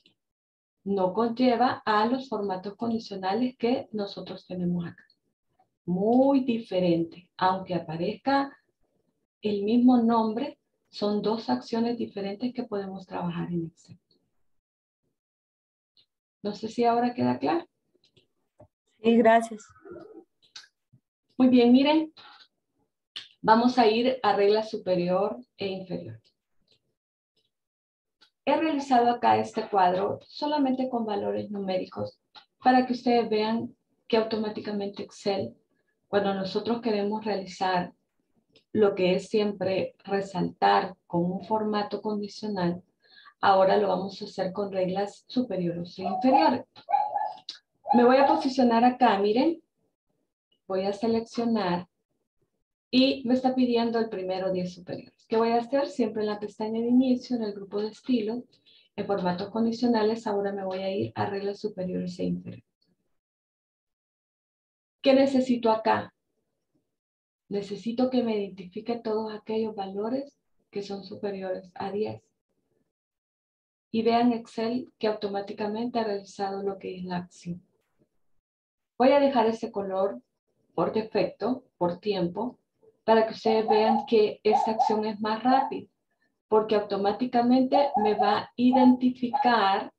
no conlleva a los formatos condicionales que nosotros tenemos acá. Muy diferente. Aunque aparezca el mismo nombre, son dos acciones diferentes que podemos trabajar en Excel. No sé si ahora queda claro. Sí, gracias. Muy bien, miren. Vamos a ir a regla superior e inferior. He realizado acá este cuadro solamente con valores numéricos para que ustedes vean que automáticamente Excel, cuando nosotros queremos realizar lo que es siempre resaltar con un formato condicional, ahora lo vamos a hacer con reglas superiores e inferiores. Me voy a posicionar acá, miren. Voy a seleccionar y me está pidiendo el primero diez superiores. ¿Qué voy a hacer? Siempre en la pestaña de inicio, en el grupo de estilo, en formatos condicionales, ahora me voy a ir a reglas superiores e inferiores. ¿Qué necesito acá? Necesito que me identifique todos aquellos valores que son superiores a diez. Y vean Excel que automáticamente ha realizado lo que es la acción. Voy a dejar ese color por defecto, por tiempo, para que ustedes vean que esta acción es más rápida, porque automáticamente me va a identificar,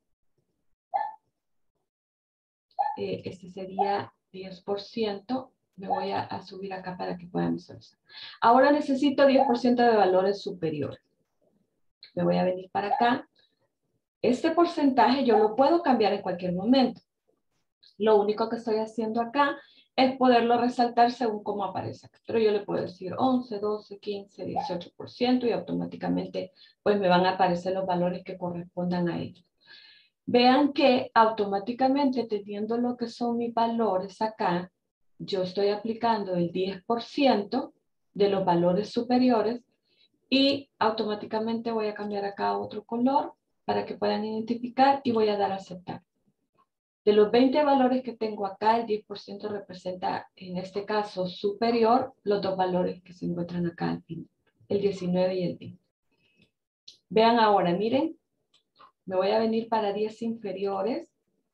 eh, este sería diez por ciento, me voy a, a subir acá para que puedan visualizar. Ahora necesito diez por ciento de valores superiores. Me voy a venir para acá. Este porcentaje yo lo puedo cambiar en cualquier momento. Lo único que estoy haciendo acá es poderlo resaltar según cómo aparece acá. Pero yo le puedo decir once, doce, quince, dieciocho por ciento y automáticamente pues me van a aparecer los valores que correspondan a ellos. Vean que automáticamente teniendo lo que son mis valores acá, yo estoy aplicando el diez por ciento de los valores superiores y automáticamente voy a cambiar acá a otro color para que puedan identificar y voy a dar a aceptar. De los veinte valores que tengo acá, el diez por ciento representa, en este caso, superior los dos valores que se encuentran acá al final, el diecinueve y el veinte. Vean ahora, miren, me voy a venir para diez inferiores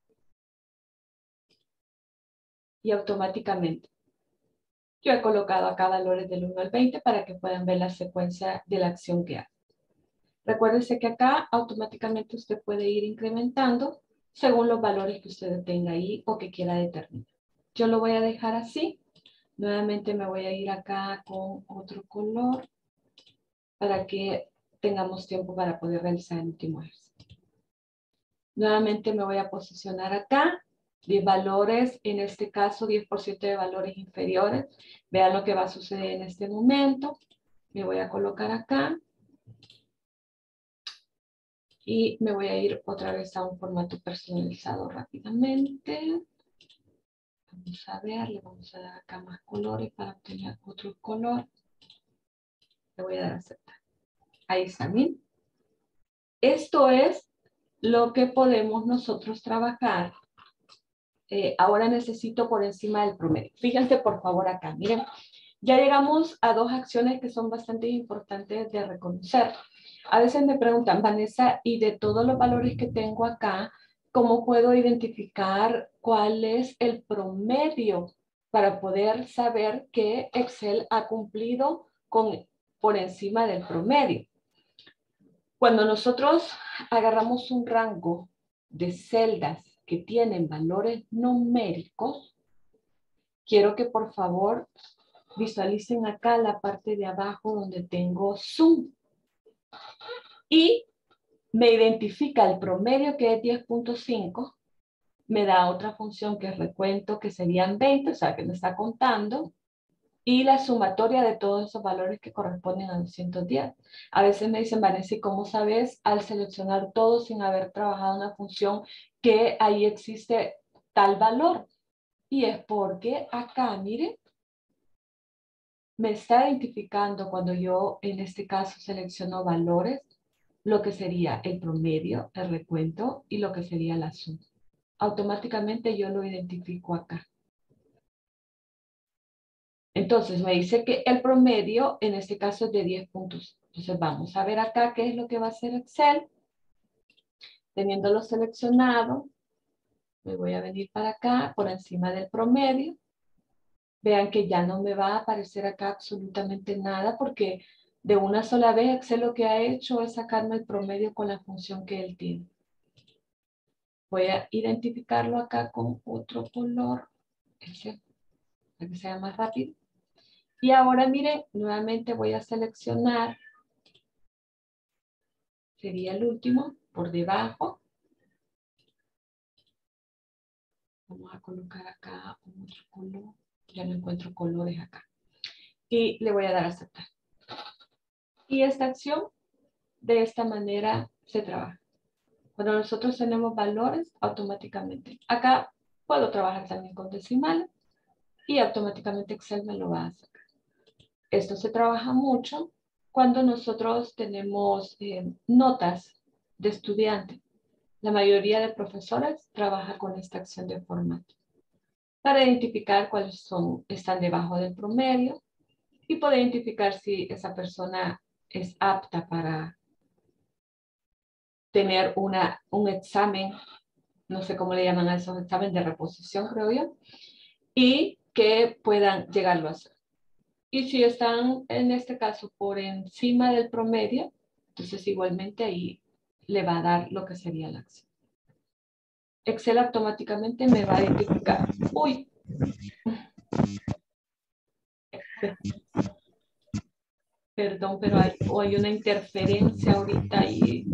y automáticamente yo he colocado acá valores del uno al veinte para que puedan ver la secuencia de la acción que hace. Recuérdense que acá automáticamente usted puede ir incrementando según los valores que usted tenga ahí o que quiera determinar. Yo lo voy a dejar así. Nuevamente me voy a ir acá con otro color para que tengamos tiempo para poder realizar el último ejercicio. Nuevamente me voy a posicionar acá. diez valores, en este caso diez por ciento de valores inferiores. Vean lo que va a suceder en este momento. Me voy a colocar acá. Y me voy a ir otra vez a un formato personalizado rápidamente. Vamos a ver, le vamos a dar acá más colores para obtener otro color. Le voy a dar a aceptar. Ahí está, bien. Esto es lo que podemos nosotros trabajar. Eh, ahora necesito por encima del promedio. Fíjense por favor acá, miren. Ya llegamos a dos acciones que son bastante importantes de reconocer. A veces me preguntan, Vanessa, y de todos los valores que tengo acá, ¿cómo puedo identificar cuál es el promedio para poder saber que Excel ha cumplido con, por encima del promedio? Cuando nosotros agarramos un rango de celdas que tienen valores numéricos, quiero que por favor visualicen acá la parte de abajo donde tengo zoom. Y me identifica el promedio que es diez punto cinco. Me da otra función que es recuento que serían veinte, o sea que me está contando. Y la sumatoria de todos esos valores que corresponden a doscientos diez. A veces me dicen, Vanessa, ¿y cómo sabes al seleccionar todo sin haber trabajado una función que ahí existe tal valor? Y es porque acá, miren, me está identificando cuando yo en este caso selecciono valores, lo que sería el promedio, el recuento y lo que sería la suma. Automáticamente yo lo identifico acá. Entonces me dice que el promedio en este caso es de diez puntos. Entonces vamos a ver acá qué es lo que va a hacer Excel. Teniéndolo seleccionado, me voy a venir para acá por encima del promedio. Vean que ya no me va a aparecer acá absolutamente nada porque de una sola vez Excel lo que ha hecho es sacarme el promedio con la función que él tiene. Voy a identificarlo acá con otro color, ese, para que sea más rápido. Y ahora miren, nuevamente voy a seleccionar, sería el último, por debajo. Vamos a colocar acá otro color, ya no encuentro colores acá. Y le voy a dar a aceptar. Y esta acción, de esta manera se trabaja. Cuando nosotros tenemos valores, automáticamente. Acá puedo trabajar también con decimales y automáticamente Excel me lo va a sacar. Esto se trabaja mucho cuando nosotros tenemos eh, notas de estudiante. La mayoría de profesores trabaja con esta acción de formato para identificar cuáles son, están debajo del promedio y poder identificar si esa persona es apta para tener una, un examen, no sé cómo le llaman a esos exámenes de reposición, creo yo, y que puedan llegarlo a hacer. Y si están, en este caso, por encima del promedio, entonces igualmente ahí le va a dar lo que sería la acción. Excel automáticamente me va a identificar. Uy. Perdón, pero hay, o hay una interferencia ahorita y...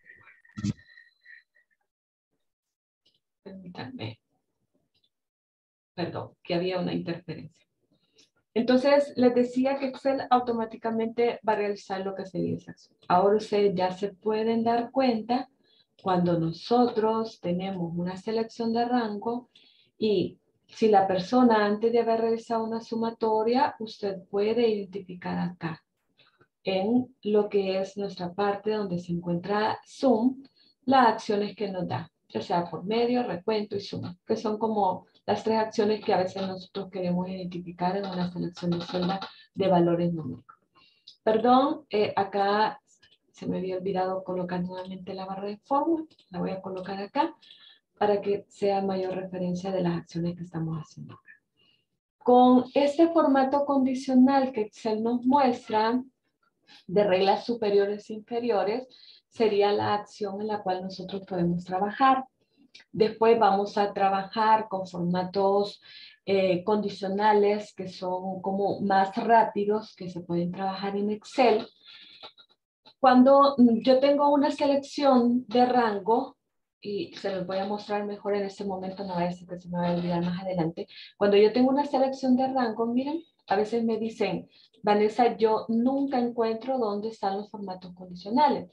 Permítanme. Perdón, que había una interferencia. Entonces, les decía que Excel automáticamente va a realizar lo que sería esa acción. Ahora ustedes ya se pueden dar cuenta cuando nosotros tenemos una selección de rango y si la persona antes de haber realizado una sumatoria, usted puede identificar acá en lo que es nuestra parte donde se encuentra Zoom, las acciones que nos da, ya sea por medio, recuento y suma, que son como las tres acciones que a veces nosotros queremos identificar en una selección de celda de valores numéricos. Perdón, eh, acá se me había olvidado colocar nuevamente la barra de fórmula, la voy a colocar acá para que sea mayor referencia de las acciones que estamos haciendo acá. Con este formato condicional que Excel nos muestra, de reglas superiores e inferiores, sería la acción en la cual nosotros podemos trabajar. Después vamos a trabajar con formatos eh, condicionales que son como más rápidos, que se pueden trabajar en Excel. Cuando yo tengo una selección de rango, y se los voy a mostrar mejor en este momento, no va a decir que se me va a olvidar más adelante. Cuando yo tengo una selección de rango, miren, a veces me dicen, Vanessa, yo nunca encuentro dónde están los formatos condicionales.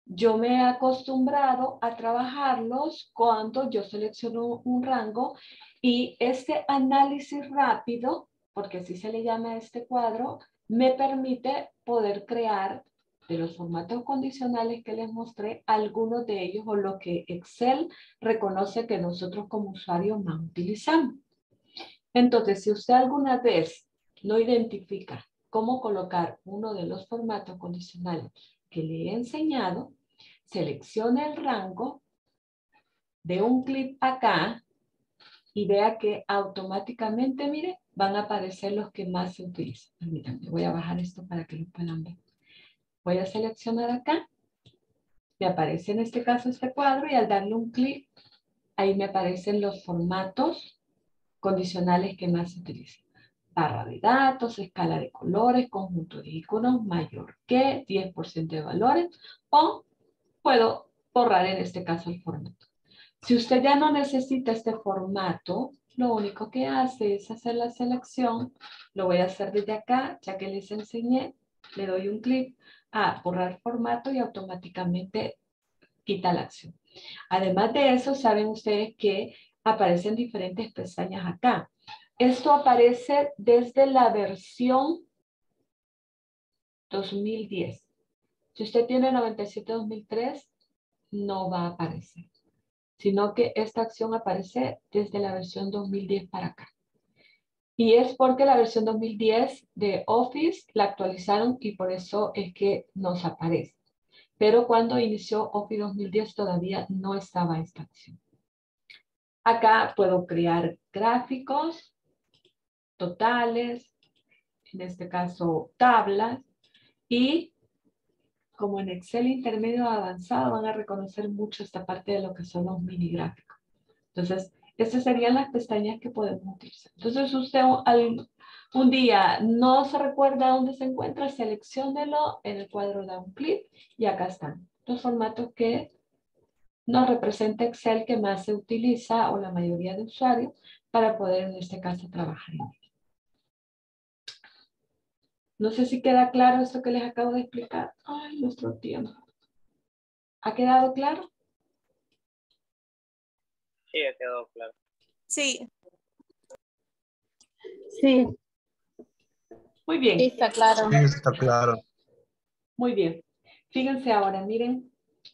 Yo me he acostumbrado a trabajarlos cuando yo selecciono un rango y este análisis rápido, porque así se le llama a este cuadro, me permite poder crear de los formatos condicionales que les mostré, algunos de ellos o lo que Excel reconoce que nosotros como usuarios más utilizamos. Entonces, si usted alguna vez no identifica cómo colocar uno de los formatos condicionales que le he enseñado, seleccione el rango, dé un clic acá y vea que automáticamente, mire, van a aparecer los que más se utilizan. Permítanme, voy a bajar esto para que lo puedan ver. Voy a seleccionar acá. Me aparece en este caso este cuadro y al darle un clic, ahí me aparecen los formatos condicionales que más se utilizan. Barra de datos, escala de colores, conjunto de iconos, mayor que, diez por ciento de valores, o puedo borrar en este caso el formato. Si usted ya no necesita este formato, lo único que hace es hacer la selección. Lo voy a hacer desde acá, ya que les enseñé. Le doy un clic a borrar formato y automáticamente quita la acción. Además de eso, saben ustedes que aparecen diferentes pestañas acá. Esto aparece desde la versión dos mil diez. Si usted tiene noventa y siete dos mil tres, no va a aparecer, sino que esta acción aparece desde la versión dos mil diez para acá. Y es porque la versión dos mil diez de Office la actualizaron y por eso es que nos aparece. Pero cuando inició Office dos mil diez todavía no estaba esta acción. Acá puedo crear gráficos totales, en este caso tablas, y como en Excel intermedio avanzado van a reconocer mucho esta parte de lo que son los mini gráficos. Entonces, estas serían las pestañas que podemos utilizar. Entonces, usted al, un día no se recuerda dónde se encuentra, selecciónelo en el cuadro, da un clic y acá están los formatos que nos representa Excel que más se utiliza o la mayoría de usuarios para poder en este caso trabajar en ello. No sé si queda claro esto que les acabo de explicar. Ay, nuestro tiempo. ¿Ha quedado claro? Sí, ha quedado claro. Sí. Sí. Muy bien. Sí, está claro. Sí, está claro. Muy bien. Fíjense ahora, miren.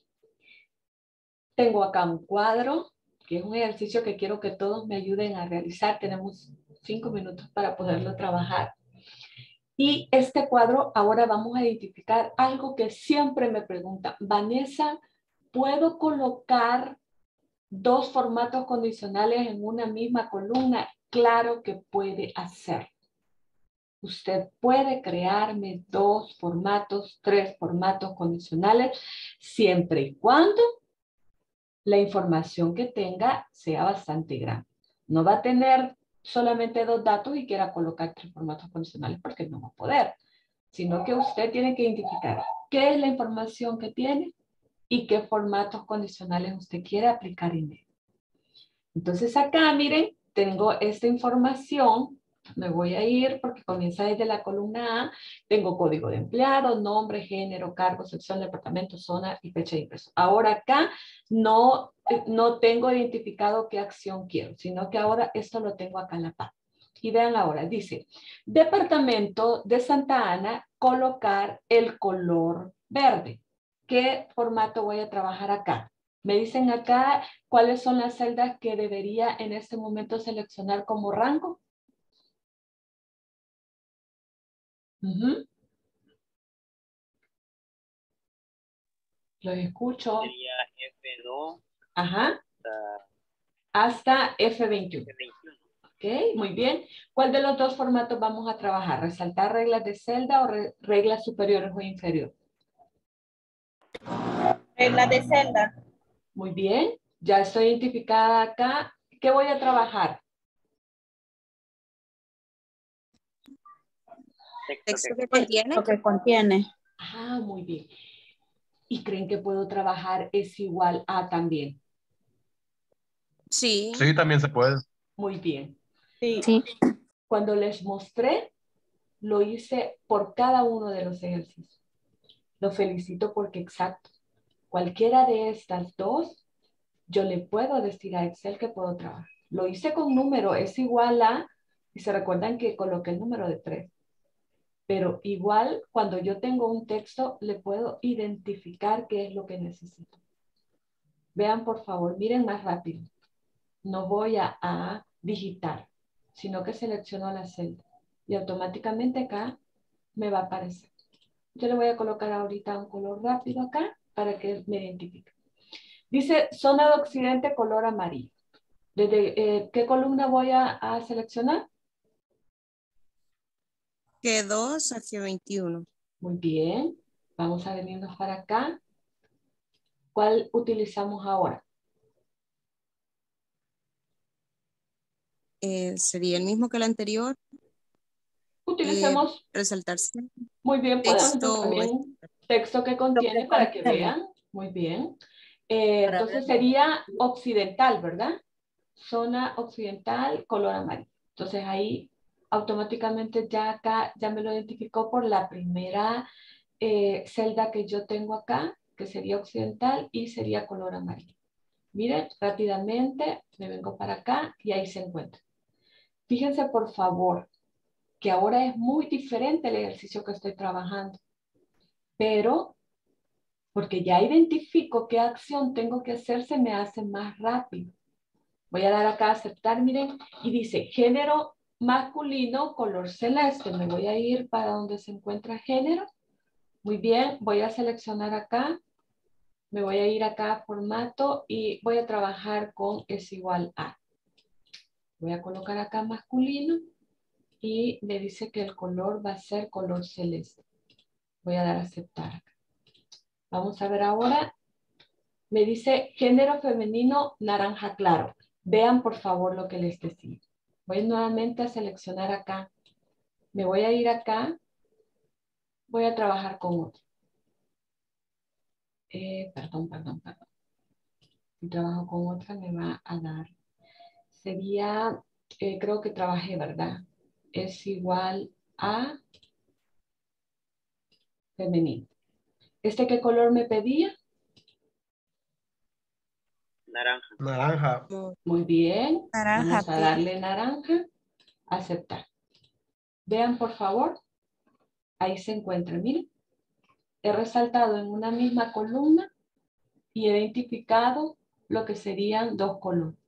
Tengo acá un cuadro, que es un ejercicio que quiero que todos me ayuden a realizar. Tenemos cinco minutos para poderlo trabajar. Y este cuadro, ahora vamos a identificar algo que siempre me preguntan. Vanessa, ¿puedo colocar dos formatos condicionales en una misma columna? Claro que puede hacer. Usted puede crearme dos formatos, tres formatos condicionales, siempre y cuando la información que tenga sea bastante grande. No va a tener solamente dos datos y quiera colocar tres formatos condicionales porque no va a poder, sino que usted tiene que identificar qué es la información que tiene y qué formatos condicionales usted quiere aplicar en él. Entonces acá, miren, tengo esta información. Me voy a ir porque comienza desde la columna A. Tengo código de empleado, nombre, género, cargo, sección, departamento, zona y fecha de ingreso. Ahora acá no, no tengo identificado qué acción quiero, sino que ahora esto lo tengo acá en la par. Y vean ahora, dice, departamento de Santa Ana, colocar el color verde. ¿Qué formato voy a trabajar acá? Me dicen acá cuáles son las celdas que debería en este momento seleccionar como rango. Uh-huh. Los escucho. Sería F dos. Ajá. Hasta, hasta F veintiuno. F veintiuno. Ok, muy bien. ¿Cuál de los dos formatos vamos a trabajar? ¿Resaltar reglas de celda o re reglas superiores o inferiores? Reglas de celda. Muy bien. Ya estoy identificada acá. ¿Qué voy a trabajar? Texto que contiene. Lo que contiene. Ah, muy bien. ¿Y creen que puedo trabajar es igual a también? Sí. Sí, también se puede. Muy bien. Sí. Sí. Cuando les mostré, lo hice por cada uno de los ejercicios. Lo felicito porque exacto. Cualquiera de estas dos, yo le puedo decir a Excel que puedo trabajar. Lo hice con número, es igual a, y se recuerdan que coloqué el número de tres. Pero igual, cuando yo tengo un texto, le puedo identificar qué es lo que necesito. Vean, por favor, miren más rápido. No voy a, a digitar, sino que selecciono la celda. Y automáticamente acá me va a aparecer. Yo le voy a colocar ahorita un color rápido acá para que me identifique. Dice zona de occidente color amarillo. ¿Desde eh, qué columna voy a, a seleccionar? Que dos hacia veintiuno. Muy bien. Vamos a venirnos para acá. ¿Cuál utilizamos ahora? Eh, sería el mismo que el anterior. Utilicemos. Eh, resaltarse. Muy bien, podemos Texto. también texto que contiene que para que contiene. vean. Muy bien. Eh, Para entonces verlo. sería occidental, ¿verdad? Zona occidental, color amarillo. Entonces ahí automáticamente ya acá ya me lo identificó por la primera eh, celda que yo tengo acá, que sería occidental y sería color amarillo. Miren, rápidamente me vengo para acá y ahí se encuentra. Fíjense por favor que ahora es muy diferente el ejercicio que estoy trabajando, pero porque ya identifico qué acción tengo que hacer, se me hace más rápido. Voy a dar acá a aceptar, miren, y dice género masculino, color celeste. Me voy a ir para donde se encuentra género. Muy bien, voy a seleccionar acá. Me voy a ir acá a formato y voy a trabajar con es igual a. Voy a colocar acá masculino y me dice que el color va a ser color celeste. Voy a dar a aceptar. Vamos a ver ahora. Me dice género femenino naranja claro. Vean por favor lo que les decía. Voy nuevamente a seleccionar acá. Me voy a ir acá. Voy a trabajar con otro. Eh, perdón, perdón, perdón. Si trabajo con otra me va a dar. Sería, eh, creo que trabajé, ¿verdad? Es igual a femenino. ¿Este qué color me pedía? Naranja. Naranja. Muy bien. Naranja, Vamos a sí. darle naranja. Aceptar. Vean, por favor. Ahí se encuentra, miren. He resaltado en una misma columna y he identificado lo que serían dos colores.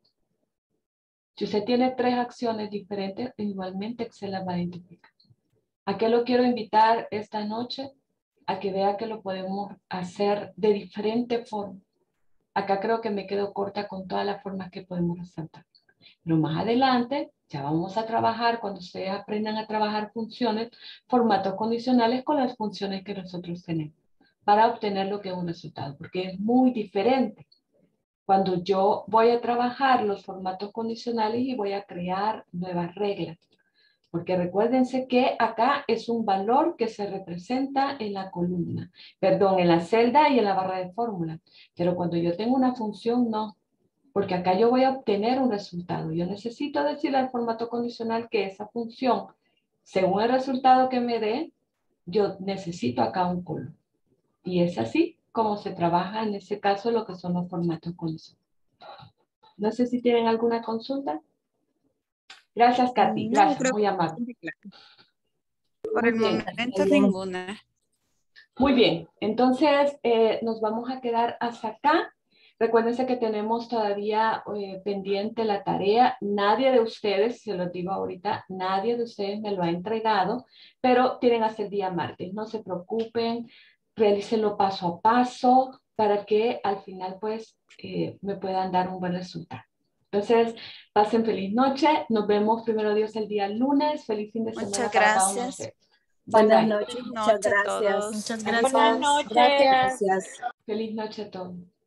Si usted tiene tres acciones diferentes, igualmente Excel las va a identificar. ¿A qué lo quiero invitar esta noche? A que vea que lo podemos hacer de diferente forma. Acá creo que me quedo corta con todas las formas que podemos resaltar. Pero más adelante ya vamos a trabajar, cuando ustedes aprendan a trabajar funciones, formatos condicionales con las funciones que nosotros tenemos para obtener lo que es un resultado, porque es muy diferente cuando yo voy a trabajar los formatos condicionales y voy a crear nuevas reglas. Porque recuérdense que acá es un valor que se representa en la columna, perdón, en la celda y en la barra de fórmula. Pero cuando yo tengo una función, no. Porque acá yo voy a obtener un resultado. Yo necesito decirle al formato condicional que esa función, según el resultado que me dé, yo necesito acá un color. Y es así como se trabaja en ese caso lo que son los formatos condicionales. No sé si tienen alguna consulta. Gracias, Katy. No, Gracias, creo muy amable. que por Muy el bien. momento ninguna. Muy bien, entonces eh, nos vamos a quedar hasta acá. Recuérdense que tenemos todavía eh, pendiente la tarea. Nadie de ustedes, se lo digo ahorita, nadie de ustedes me lo ha entregado, pero tienen hasta el día martes. No se preocupen, realícenlo paso a paso para que al final pues eh, me puedan dar un buen resultado. Entonces, pasen feliz noche. Nos vemos primero Dios el día lunes. Feliz fin de semana Muchas para cada uno de gracias. ustedes. Bye, Buenas bye. noches, Feliz muchas noche a gracias. todos. Muchas Adiós. Buenas gracias. noches. Gracias. Feliz noche a todos.